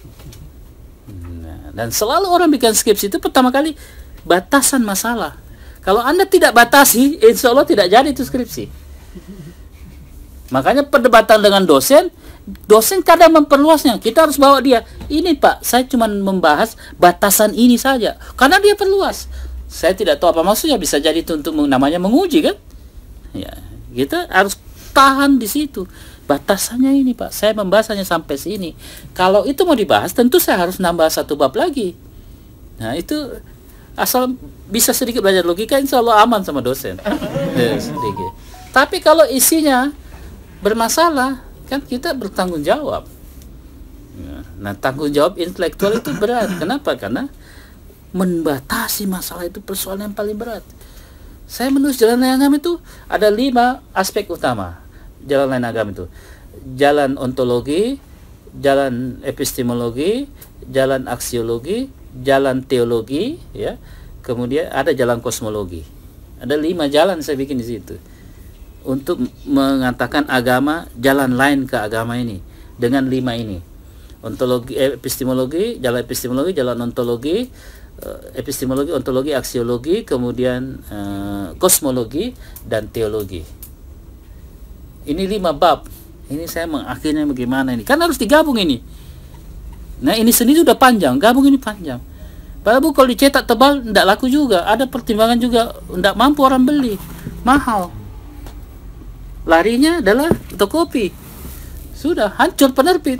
Nah, dan selalu orang bikin skripsi itu pertama kali batasan masalah. Kalau Anda tidak batasi, insya Allah tidak jadi itu skripsi. Makanya perdebatan dengan dosen kadang memperluasnya. Kita harus bawa dia, ini Pak, saya cuma membahas batasan ini saja. Karena dia perluas. Saya tidak tahu apa maksudnya, bisa jadi itu untuk namanya menguji kan? Ya, kita harus tahan di situ. Batasannya ini Pak, saya membahasnya sampai sini. Kalau itu mau dibahas, tentu saya harus nambah satu bab lagi. Nah, itu asal bisa sedikit belajar logika, insya Allah aman sama dosen. Ya, sedikit. Tapi kalau isinya bermasalah, kan kita bertanggung jawab. Nah, tanggung jawab intelektual itu berat. Kenapa? Karena membatasi masalah itu persoalan yang paling berat. Saya menulis jalan lain agama itu ada 5 aspek utama. Jalan lain agama itu jalan ontologi, jalan epistemologi, jalan aksiologi, jalan teologi, ya. Kemudian ada jalan kosmologi. Ada 5 jalan saya bikin di situ. Untuk mengatakan agama, jalan lain ke agama ini dengan 5 ini. Ontologi, epistemologi, jalan ontologi, epistemologi, ontologi, aksiologi, kemudian kosmologi dan teologi. Ini 5 bab. Ini saya mengakhirnya bagaimana ini? Kan harus digabung ini. Nah, ini sendiri sudah panjang, gabung ini panjang. Padahal kalau dicetak tebal tidak laku juga. Ada pertimbangan juga, tidak mampu orang beli, mahal. Larinya adalah fotokopi. Sudah hancur penerbit.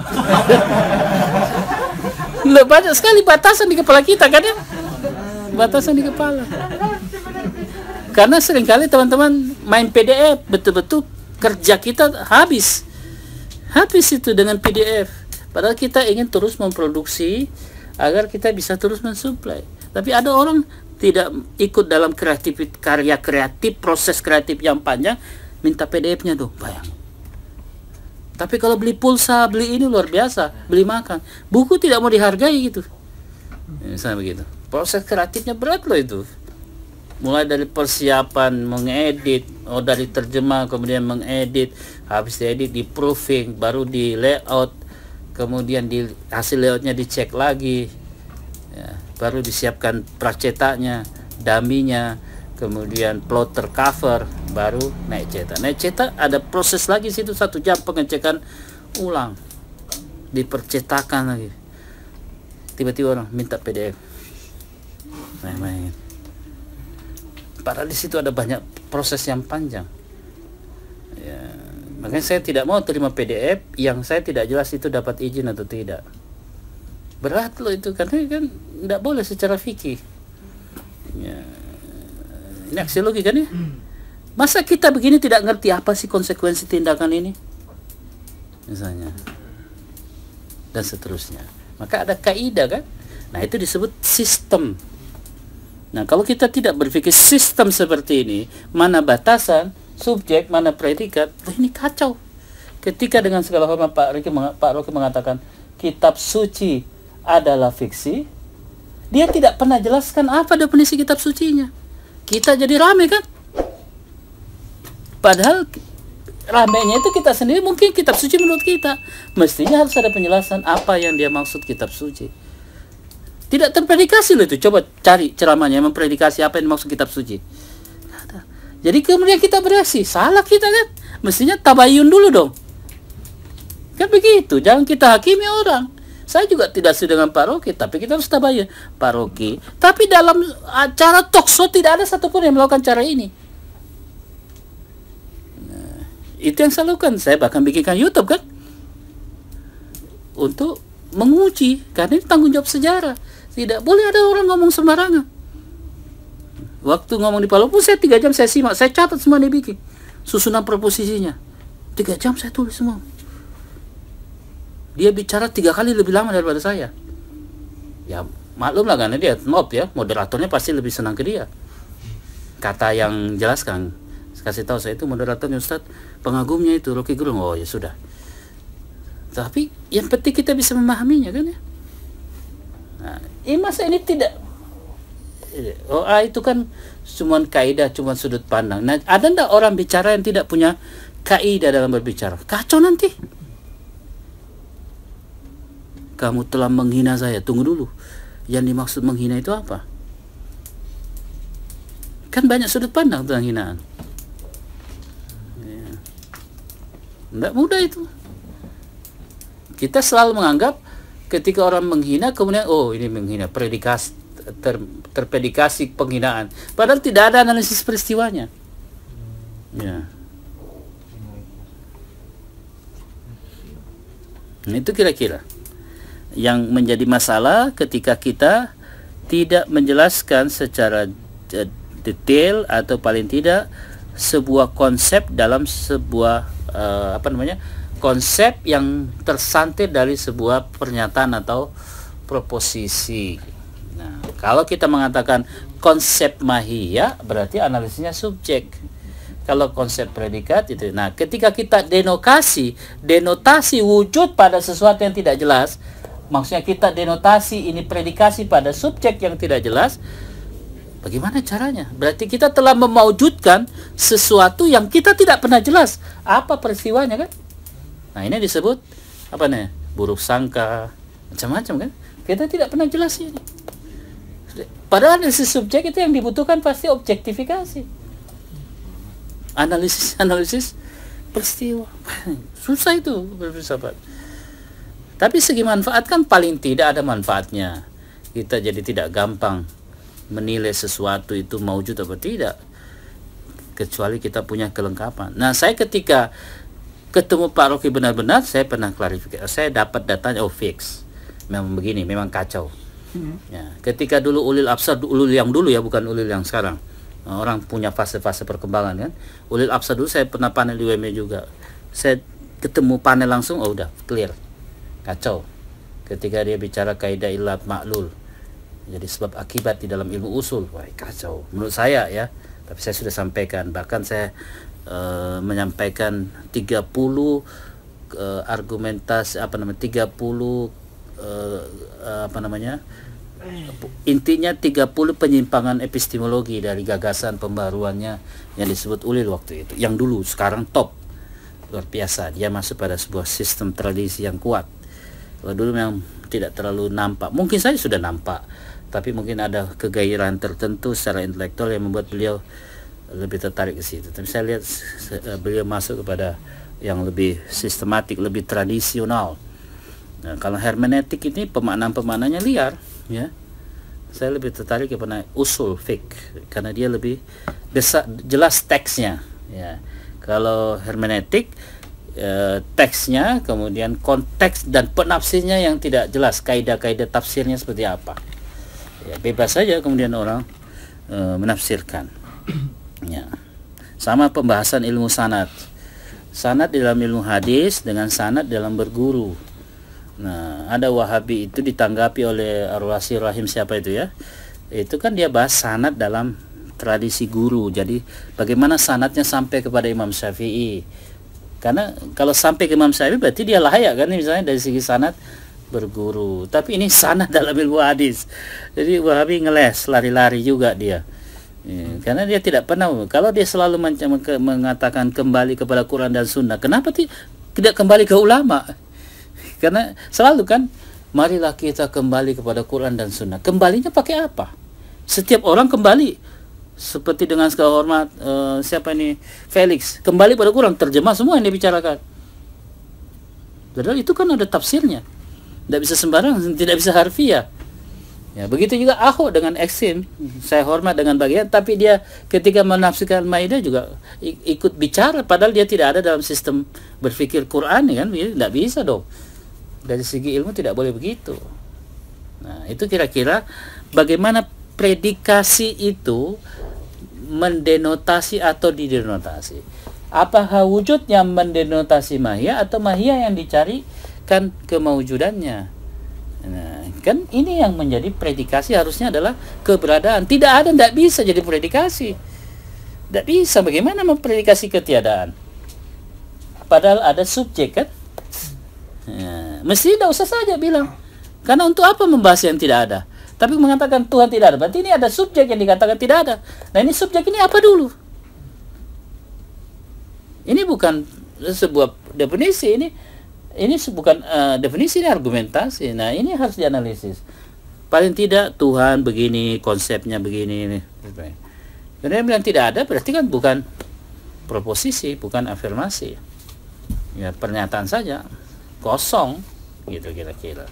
Banyak sekali batasan di kepala kita kan ya? Batasan di kepala. Karena seringkali teman-teman main PDF, betul-betul kerja kita habis itu dengan PDF. Padahal kita ingin terus memproduksi agar kita bisa terus mensuplai. Tapi ada orang tidak ikut dalam karya kreatif, proses kreatif yang panjang, minta PDF-nya dong, bayang. Tapi kalau beli pulsa, beli ini luar biasa, beli makan, buku tidak mau dihargai gitu. Misalnya begitu. Proses kreatifnya berat loh itu. Mulai dari persiapan, mengedit, dari terjemah, kemudian mengedit, habis diedit, di proofing, baru di layout, kemudian di hasil layoutnya dicek lagi, ya, baru disiapkan pracetaknya, daminya, kemudian plotter cover, baru naik cetak. Naik cetak ada proses lagi situ 1 jam pengecekan ulang, dipercetakan lagi. Tiba-tiba orang minta PDF, main-main. Padahal di situ ada banyak proses yang panjang. Ya, makanya saya tidak mau terima PDF yang saya tidak jelas itu dapat izin atau tidak. Berat loh itu, karena kan tidak boleh secara fikih. Ya, ini aksiologi kan ya? Masa kita begini tidak ngerti apa sih konsekuensi tindakan ini? Misalnya. Dan seterusnya. Maka ada kaidah kan? Nah, itu disebut sistem. Nah, kalau kita tidak berpikir sistem seperti ini, mana batasan, subjek, mana predikat, ini kacau. Ketika dengan segala hormat Pak Rocky mengatakan kitab suci adalah fiksi, dia tidak pernah jelaskan apa definisi kitab sucinya. Kita jadi rame kan? Padahal ramainya itu kita sendiri, mungkin kitab suci menurut kita. Mestinya harus ada penjelasan apa yang dia maksud kitab suci. Tidak terpredikasi loh itu. Coba cari ceramahnya yang mempredikasi apa yang dimaksud kitab suci. Jadi kemudian kita bereaksi, salah kita kan. Mestinya tabayun dulu dong. Kan begitu, jangan kita hakimi orang. Saya juga tidak setuju dengan Pak Rocky, tapi kita harus tabayun. Pak Rocky, tapi dalam acara talkshow tidak ada satupun yang melakukan cara ini. Nah, itu yang saya lakukan. Saya bahkan bikinkan YouTube kan, untuk menguji, karena ini tanggung jawab sejarah. Tidak boleh ada orang ngomong sembarangan. Waktu ngomong di Palopo, saya 3 jam saya simak, saya catat semua dia bikin. Susunan preposisinya 3 jam saya tulis semua. Dia bicara 3 kali lebih lama daripada saya. Ya maklum lah, karena dia nob ya, moderatornya pasti lebih senang ke dia. Kata yang jelaskan, kasih tahu saya itu moderatornya Ustadz, pengagumnya itu Rocky Gerung. Oh ya sudah. Tapi yang penting kita bisa memahaminya kan ya. Nah, masa ini tidak. Oh, itu kan cuma kaidah, cuma sudut pandang. Nah, ada ndak orang bicara yang tidak punya kaidah dalam berbicara? Kacau nanti. Kamu telah menghina saya. Tunggu dulu. Yang dimaksud menghina itu apa? Kan banyak sudut pandang tentang hinaan. Ya. Nggak mudah itu. Kita selalu menganggap ketika orang menghina, kemudian oh ini menghina, predikasi terpredikasi penghinaan. Padahal tidak ada analisis peristiwanya. Ya. Nah, itu kira-kira yang menjadi masalah ketika kita tidak menjelaskan secara detail atau paling tidak sebuah konsep dalam sebuah konsep yang tersantir dari sebuah pernyataan atau proposisi. Nah, kalau kita mengatakan konsep mahiyah, berarti analisisnya subjek. Kalau konsep predikat itu. Nah, ketika kita denotasi wujud pada sesuatu yang tidak jelas, maksudnya kita denotasi ini predikasi pada subjek yang tidak jelas, bagaimana caranya? Berarti kita telah memaujudkan sesuatu yang kita tidak pernah jelas apa peristiwanya kan? Nah, ini disebut apa nih? Buruk sangka, macam-macam kan? Kita tidak pernah jelas ini. Padahal analisis subjek itu yang dibutuhkan pasti objektifikasi. Analisis peristiwa. Susah itu berfilsafat. Tapi segi manfaat kan paling tidak ada manfaatnya. Kita jadi tidak gampang menilai sesuatu itu maujud atau tidak. Kecuali kita punya kelengkapan. Nah, saya ketika ketemu Pak Rocky benar-benar, saya pernah klarifikasi. Saya dapat datanya, oh fix. Memang begini, memang kacau. Ya, ketika dulu ulil absar, ulil yang dulu ya, bukan ulil yang sekarang. Orang punya fase-fase perkembangan kan. Ulil absar dulu saya pernah panel di UME juga. Saya ketemu panel langsung, oh udah clear. Kacau. Ketika dia bicara kaidah ilat maklul. Jadi sebab akibat di dalam ilmu usul, wah kacau. Menurut saya ya. Tapi saya sudah sampaikan, bahkan saya menyampaikan 30 argumentasi 30 intinya 30 penyimpangan epistemologi dari gagasan pembaruannya yang disebut ulil waktu itu, yang dulu sekarang top luar biasa. Dia masuk pada sebuah sistem tradisi yang kuat. Kalau dulu memang tidak terlalu nampak, mungkin saya sudah nampak, tapi mungkin ada kegairahan tertentu secara intelektual yang membuat beliau lebih tertarik ke situ. Tapi saya lihat beliau masuk kepada yang lebih sistematik, lebih tradisional. Nah, kalau hermeneutik ini pemaknaan-pemaknaannya liar, ya. Saya lebih tertarik kepada usul fiqh karena dia lebih jelas teksnya, ya. Kalau hermeneutik teksnya, kemudian konteks dan penafsirnya yang tidak jelas, kaidah-kaidah tafsirnya seperti apa. Ya, bebas saja kemudian orang menafsirkan. Ya. Sama pembahasan ilmu sanad. Sanad dalam ilmu hadis dengan sanad dalam berguru. Nah, ada Wahabi itu ditanggapi oleh Ar-Wasi Rahim, siapa itu ya? Itu kan dia bahas sanad dalam tradisi guru. Jadi bagaimana sanadnya sampai kepada Imam Syafi'i? Karena kalau sampai ke Imam Syafi'i berarti dia layak kan, misalnya dari segi sanad berguru. Tapi ini sanad dalam ilmu hadis. Jadi Wahabi ngeles, lari-lari juga dia. Ya, karena dia tidak pernah, kalau dia selalu mengatakan kembali kepada Quran dan Sunnah, kenapa tidak kembali ke ulama? Karena selalu kan, marilah kita kembali kepada Quran dan Sunnah. Kembalinya pakai apa? Setiap orang kembali, seperti dengan segala hormat, siapa ini, Felix, kembali pada Quran, terjemah semua yang dibicarakan. Padahal itu kan ada tafsirnya, tidak bisa sembarang, tidak bisa harfiah. Ya, begitu juga Ahok dengan ekstrim, saya hormat dengan bagian, tapi dia ketika menafsirkan Maidah juga ikut bicara, padahal dia tidak ada dalam sistem berpikir Quran, kan? Tidak bisa dong. Dari segi ilmu tidak boleh begitu. Nah, itu kira-kira bagaimana predikasi itu mendenotasi atau didenotasi. Apakah wujud yang mendenotasi mahiyah atau mahiyah yang dicarikan kemawujudannya? Nah, kan ini yang menjadi predikasi harusnya adalah keberadaan. Tidak ada, tidak bisa jadi predikasi. Tidak bisa, bagaimana mempredikasi ketiadaan? Padahal ada subjek, kan? Ya, mesti tidak usah saja bilang. Karena untuk apa membahas yang tidak ada? Tapi mengatakan Tuhan tidak ada, berarti ini ada subjek yang dikatakan tidak ada. Nah, ini subjek ini apa dulu? Ini bukan sebuah definisi, ini bukan definisi, ini argumentasi. Nah, ini harus dianalisis. Paling tidak Tuhan begini, konsepnya begini. Karena yang bilang tidak ada berarti kan bukan proposisi, bukan afirmasi. Ya, pernyataan saja, kosong, gitu kira-kira.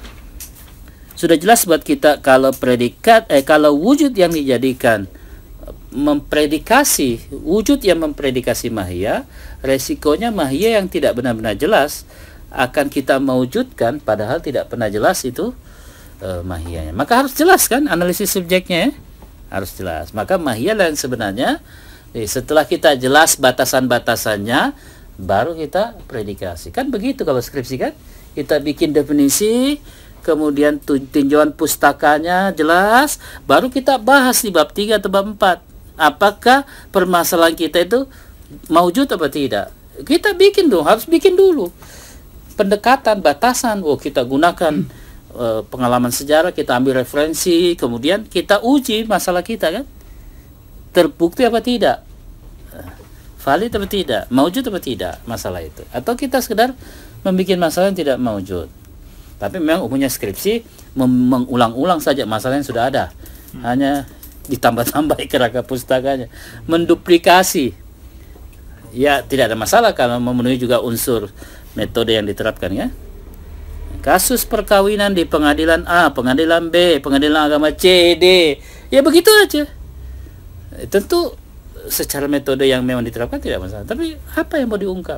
Sudah jelas buat kita kalau kalau wujud yang dijadikan mempredikasi, wujud yang mempredikasi mahiyah, resikonya mahiyah yang tidak benar-benar jelas akan kita mewujudkan padahal tidak pernah jelas itu mahiyahnya. Maka harus jelas kan analisis subjeknya, ya? Harus jelas. Maka mahiyah yang sebenarnya setelah kita jelas batasan-batasannya baru kita predikasi. Kan begitu kalau skripsi, kan? Kita bikin definisi, kemudian tinjauan pustakanya jelas, baru kita bahas di bab 3 atau bab 4. Apakah permasalahan kita itu maujud apa tidak? Kita bikin dong, harus bikin dulu pendekatan, batasan. Kita gunakan pengalaman sejarah, kita ambil referensi, kemudian kita uji masalah kita, kan? Terbukti apa tidak? Valid apa tidak? Maujud apa tidak masalah itu? Atau kita sekedar membuat masalah yang tidak maujud? Tapi memang umumnya skripsi mengulang-ulang saja masalah yang sudah ada, hanya ditambah-tambah kerangka pustakanya, menduplikasi. Ya, tidak ada masalah kalau memenuhi juga unsur metode yang diterapkan, ya. Kasus perkawinan di pengadilan A, pengadilan B, pengadilan agama C, D, ya begitu aja. Tentu secara metode yang memang diterapkan tidak masalah. Tapi apa yang mau diungkap?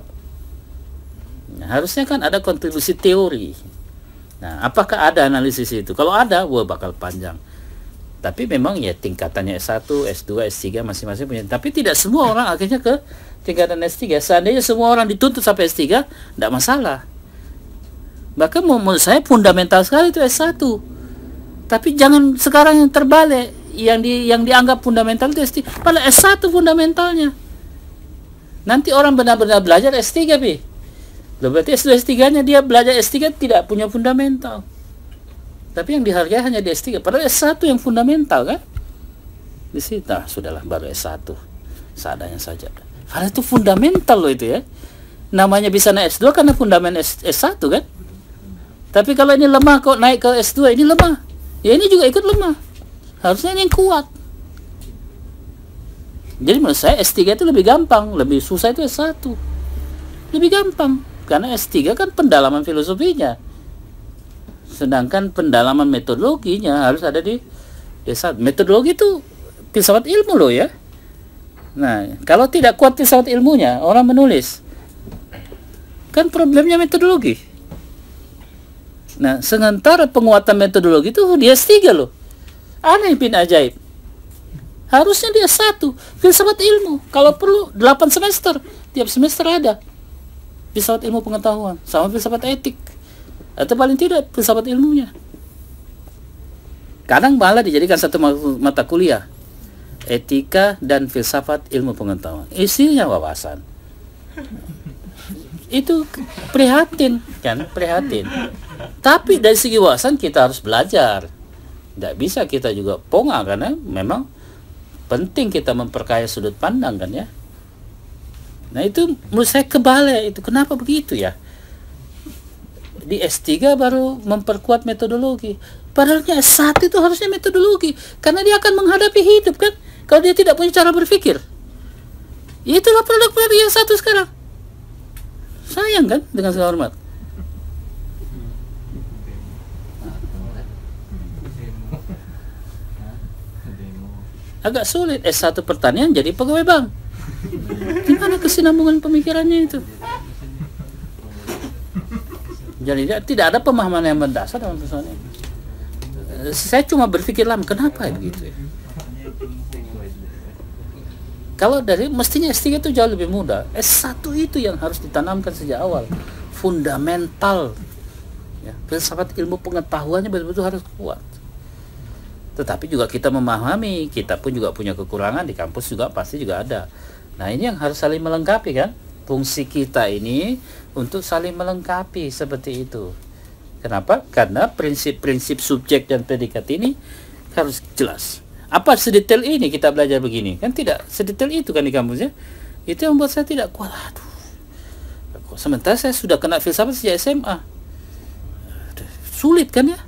Nah, harusnya kan ada kontribusi teori. Nah, apakah ada analisis itu? Kalau ada, bakal panjang. Tapi memang ya tingkatannya S1, S2, S3 masing-masing punya. Tapi tidak semua orang akhirnya ke tingkatan S3. Seandainya semua orang dituntut sampai S3, tidak masalah. Bahkan menurut saya fundamental sekali itu S1. Tapi jangan sekarang yang terbalik. Yang dianggap fundamental itu S3. Padahal S1 fundamentalnya. Nanti orang benar-benar belajar S3, Bi. Berarti S2, S3-nya dia belajar S3 tidak punya fundamental. Tapi yang dihargai hanya di S3. Padahal S1 yang fundamental, kan? Di situ, sudahlah, baru S1. Seadanya saja. Karena itu fundamental loh itu, ya. Namanya bisa naik S2 karena fundament S1, kan? Tapi kalau ini lemah kok naik ke S2, ini lemah. Ya ini juga ikut lemah. Harusnya ini yang kuat. Jadi menurut saya S3 itu lebih gampang, lebih susah itu S1. Lebih gampang. Karena S3 kan pendalaman filosofinya. Sedangkan pendalaman metodologinya harus ada di S1. Metodologi itu filsafat ilmu loh, ya. Nah, kalau tidak kuat filsafat ilmunya, orang menulis. Kan problemnya metodologi. Nah, sementara penguatan metodologi itu di S3 loh. Aneh bin ajaib. Harusnya di S1, filsafat ilmu. Kalau perlu 8 semester, tiap semester ada filsafat ilmu pengetahuan sama filsafat etik. Atau paling tidak filsafat ilmunya. Kadang malah dijadikan satu mata kuliah, etika dan filsafat ilmu pengetahuan. Isinya wawasan. Itu prihatin, kan? Prihatin. Tapi dari segi wawasan kita harus belajar. Tidak bisa kita juga ponga karena memang penting kita memperkaya sudut pandang kan ya. Nah itu menurut saya kebalik itu. Kenapa begitu ya? Di S3 baru memperkuat metodologi. Padahal S1 itu harusnya metodologi. Karena dia akan menghadapi hidup kan. Kalau dia tidak punya cara berpikir. Itulah produk-produk yang satu sekarang. Sayang kan, dengan segala hormat. Agak sulit S1 pertanian jadi pegawai bank. Gimana kesinambungan pemikirannya itu? Jadi tidak ada pemahaman yang mendasar dalam persoalan ini. Saya cuma berpikir lama, kenapa begitu ya? Kalau dari mestinya S3 itu jauh lebih mudah. S1 itu yang harus ditanamkan sejak awal. Fundamental. Ya, filsafat ilmu pengetahuannya betul-betul harus kuat. Tetapi juga kita memahami, kita pun juga punya kekurangan, di kampus juga pasti juga ada. Nah ini yang harus saling melengkapi kan. Fungsi kita ini untuk saling melengkapi seperti itu. Kenapa? Karena prinsip-prinsip subjek dan predikat ini harus jelas. Apa sedetail ini kita belajar begini? Kan tidak sedetail itu kan di kampusnya. Itu yang membuat saya tidak kuat. Aduh. Sementara saya sudah kena filsafat sejak SMA. Sulit kan ya?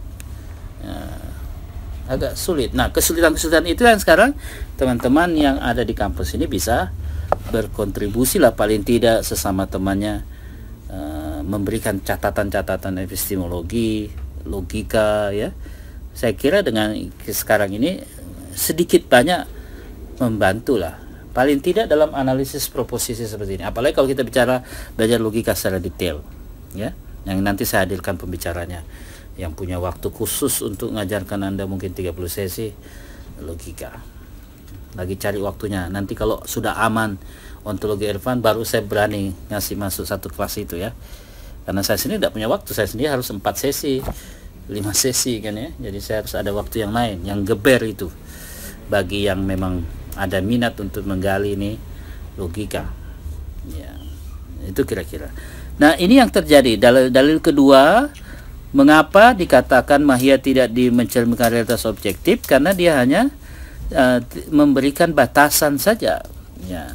Agak sulit. Nah, kesulitan-kesulitan itu yang sekarang teman-teman yang ada di kampus ini bisa berkontribusi lah paling tidak sesama temannya, memberikan catatan-catatan epistemologi, logika ya. Saya kira dengan sekarang ini sedikit banyak membantu lah. Paling tidak dalam analisis proposisi seperti ini. Apalagi kalau kita bicara belajar logika secara detail ya. Yang nanti saya hadirkan pembicaranya yang punya waktu khusus untuk mengajarkan Anda mungkin 30 sesi logika. Lagi cari waktunya. Nanti kalau sudah aman ontologi Irfan baru saya berani ngasih masuk satu kelas itu ya. Karena saya sendiri tidak punya waktu. Saya sendiri harus 4 sesi, 5 sesi kan ya. Jadi saya harus ada waktu yang lain, yang geber itu. Bagi yang memang ada minat untuk menggali ini logika. Ya. Itu kira-kira. Nah, ini yang terjadi. Dalil kedua, mengapa dikatakan Mahia tidak mencerminkan realitas objektif? Karena dia hanya memberikan batasan saja. Ya.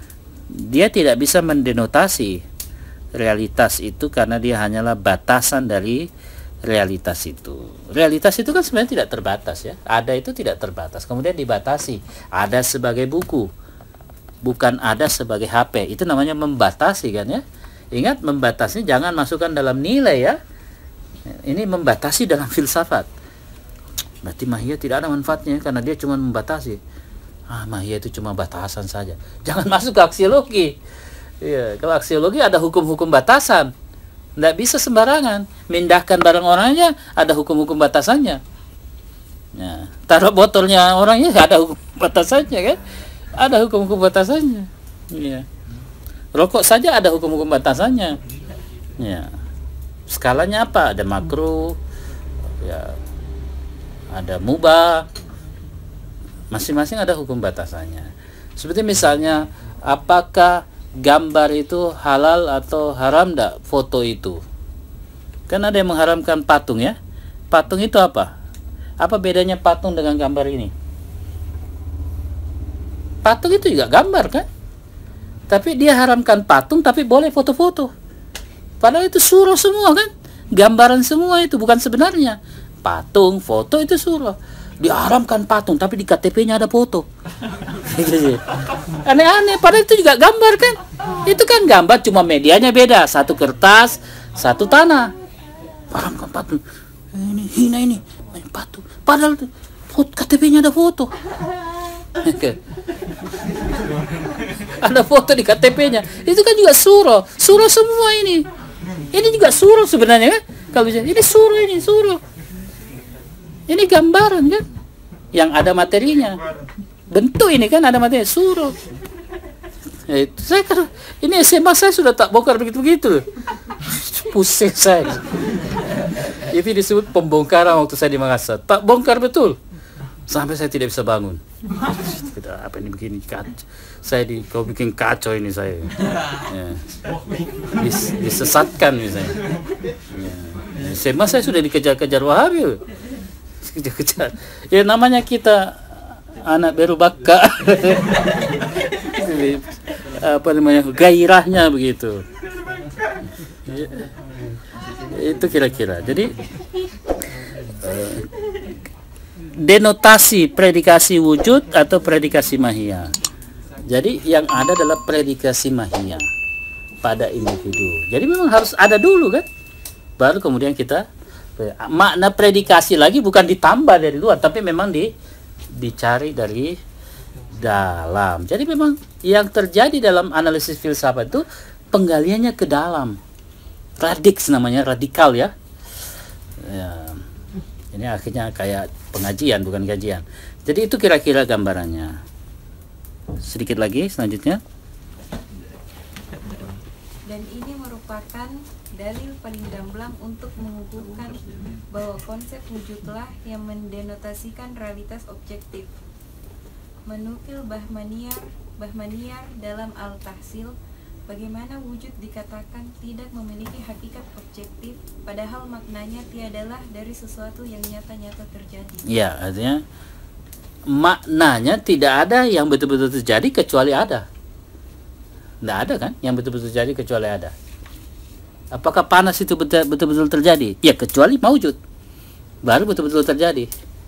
Dia tidak bisa mendenotasi realitas itu karena dia hanyalah batasan dari realitas itu. Realitas itu kan sebenarnya tidak terbatas ya. Ada itu tidak terbatas. Kemudian dibatasi. Ada sebagai buku, bukan ada sebagai HP. Itu namanya membatasi kan ya. Ingat, membatasi jangan masukkan dalam nilai ya. Ini membatasi dalam filsafat. Berarti Mahia tidak ada manfaatnya karena dia cuma membatasi. Mahia itu cuma batasan saja. Jangan masuk ke aksiologi. Ya, kalau aksiologi ada hukum-hukum batasan. Tidak bisa sembarangan. Mindahkan barang orangnya ada hukum-hukum batasannya. Nah, taruh botolnya orangnya ada hukum batasannya kan? Ada hukum-hukum batasannya. Ya. Rokok saja ada hukum-hukum batasannya. Ya. Skalanya apa? Ada makruh, ya, ada mubah. Masing-masing ada hukum batasannya. Seperti misalnya, apakah gambar itu halal atau haram enggak foto itu? Kan ada yang mengharamkan patung ya. Patung itu apa? Apa bedanya patung dengan gambar ini? Patung itu juga gambar kan? Tapi dia haramkan patung tapi boleh foto-foto. Padahal itu surah semua kan? Gambaran semua itu bukan sebenarnya. Patung, foto itu surah. Diharamkan patung tapi di KTP-nya ada foto. Aneh-aneh, padahal itu juga gambar kan? Itu kan gambar cuma medianya beda, satu kertas, satu tanah. Haramkan patung. Ini hina ini, patung. Padahal KTP-nya ada foto. Ada foto di KTP-nya. Itu kan juga surah. Surah semua ini. Ini juga surah sebenarnya kan? Kalau bisa, ini surah. Ini gambaran kan? Yang ada materinya. Bentuk ini kan ada materi surah. Saya kan ini SMA saya sudah tak bongkar begitu-begitu. Pusing saya. Itu disebut pembongkaran waktu saya di Makassar. Tak bongkar betul. Sampai saya tidak bisa bangun. Apa ini begini kacau. Kau bikin kacau ini saya. Ya. Disesatkan misalnya. Ya. SMA saya sudah dikejar-kejar Wahabi. Kejar-kejar. Ya namanya kita anak baru baka. Apa namanya, gairahnya begitu. Itu kira-kira. Jadi denotasi predikasi wujud atau predikasi mahia. Jadi yang ada adalah predikasi mahia pada individu. Jadi memang harus ada dulu kan, baru kemudian kita makna predikasi lagi bukan ditambah dari luar, tapi memang dicari dari dalam. Jadi memang yang terjadi dalam analisis filsafat itu penggaliannya ke dalam. Radix namanya, radikal ya. Ini akhirnya kayak pengajian bukan kajian. Jadi itu kira-kira gambarannya. Sedikit lagi selanjutnya. Dan ini merupakan dalil paling gamblang untuk mengukuhkan bahwa konsep wujudlah yang mendenotasikan realitas objektif. Menukil Bahmaniyar dalam Al-Tahsil, bagaimana wujud dikatakan tidak memiliki hakikat objektif, padahal maknanya tiadalah dari sesuatu yang nyata-nyata terjadi. Ya, artinya maknanya tidak ada yang betul-betul terjadi kecuali ada. Tidak ada kan yang betul-betul terjadi kecuali ada. Apakah panas itu betul-betul terjadi? Ya, kecuali maujud, baru betul-betul terjadi.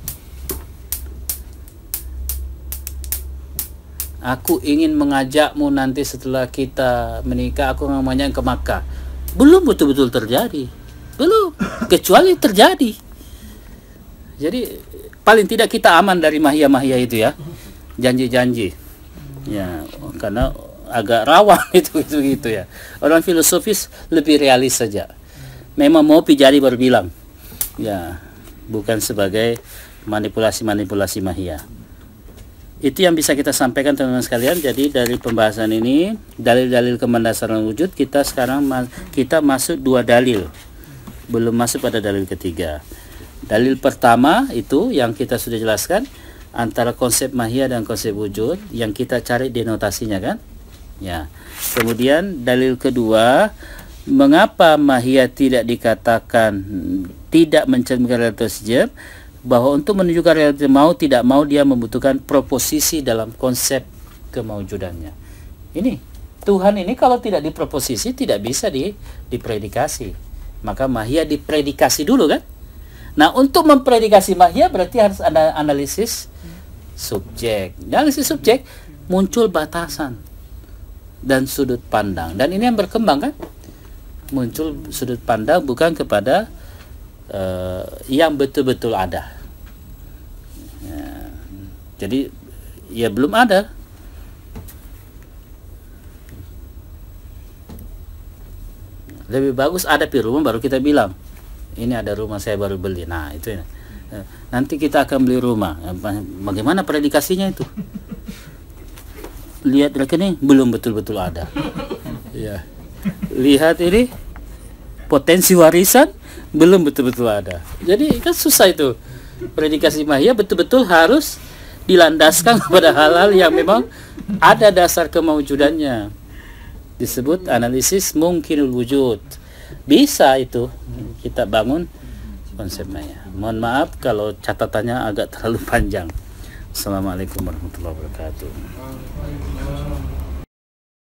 Aku ingin mengajakmu nanti setelah kita menikah, aku namanya ke Makkah. Belum betul-betul terjadi. Belum, kecuali terjadi. Jadi paling tidak kita aman dari mahia-mahia itu ya. Janji-janji. Ya, karena agak rawan itu ya. Orang filosofis lebih realis saja. Memang mau pijari baru bilang. Ya, bukan sebagai manipulasi-manipulasi mahia. Itu yang bisa kita sampaikan teman-teman sekalian. Jadi dari pembahasan ini, dalil-dalil kemendasaran wujud, kita sekarang kita masuk 2 dalil. Belum masuk pada dalil ketiga. Dalil pertama itu yang kita sudah jelaskan, antara konsep mahia dan konsep wujud, yang kita cari denotasinya kan. Ya. Kemudian dalil kedua, mengapa mahia tidak dikatakan tidak mencerminkan realitas sejam? Bahwa untuk menunjukkan realitas mau tidak mau dia membutuhkan proposisi dalam konsep kemaujudannya. Ini Tuhan ini kalau tidak diproposisi tidak bisa dipredikasi. Maka mahia dipredikasi dulu kan. Nah, untuk mempredikasi mahia berarti harus ada analisis subjek. Analisis subjek muncul batasan dan sudut pandang. Dan ini yang berkembang kan. Muncul sudut pandang bukan kepada yang betul-betul ada. Ya, jadi ya belum ada. Lebih bagus ada di rumah baru kita bilang ini ada rumah saya baru beli. Nah itu ya. Nanti kita akan beli rumah. Bagaimana predikasinya itu? Lihat rekening belum betul-betul ada. Ya. Lihat ini potensi warisan belum betul-betul ada. Jadi kan susah itu. Predikasi mahia betul-betul harus dilandaskan kepada hal-hal yang memang ada dasar kemaujudannya. Disebut analisis mungkinul wujud. Bisa itu kita bangun konsep mahia. Mohon maaf kalau catatannya agak terlalu panjang. Assalamualaikum warahmatullahi wabarakatuh.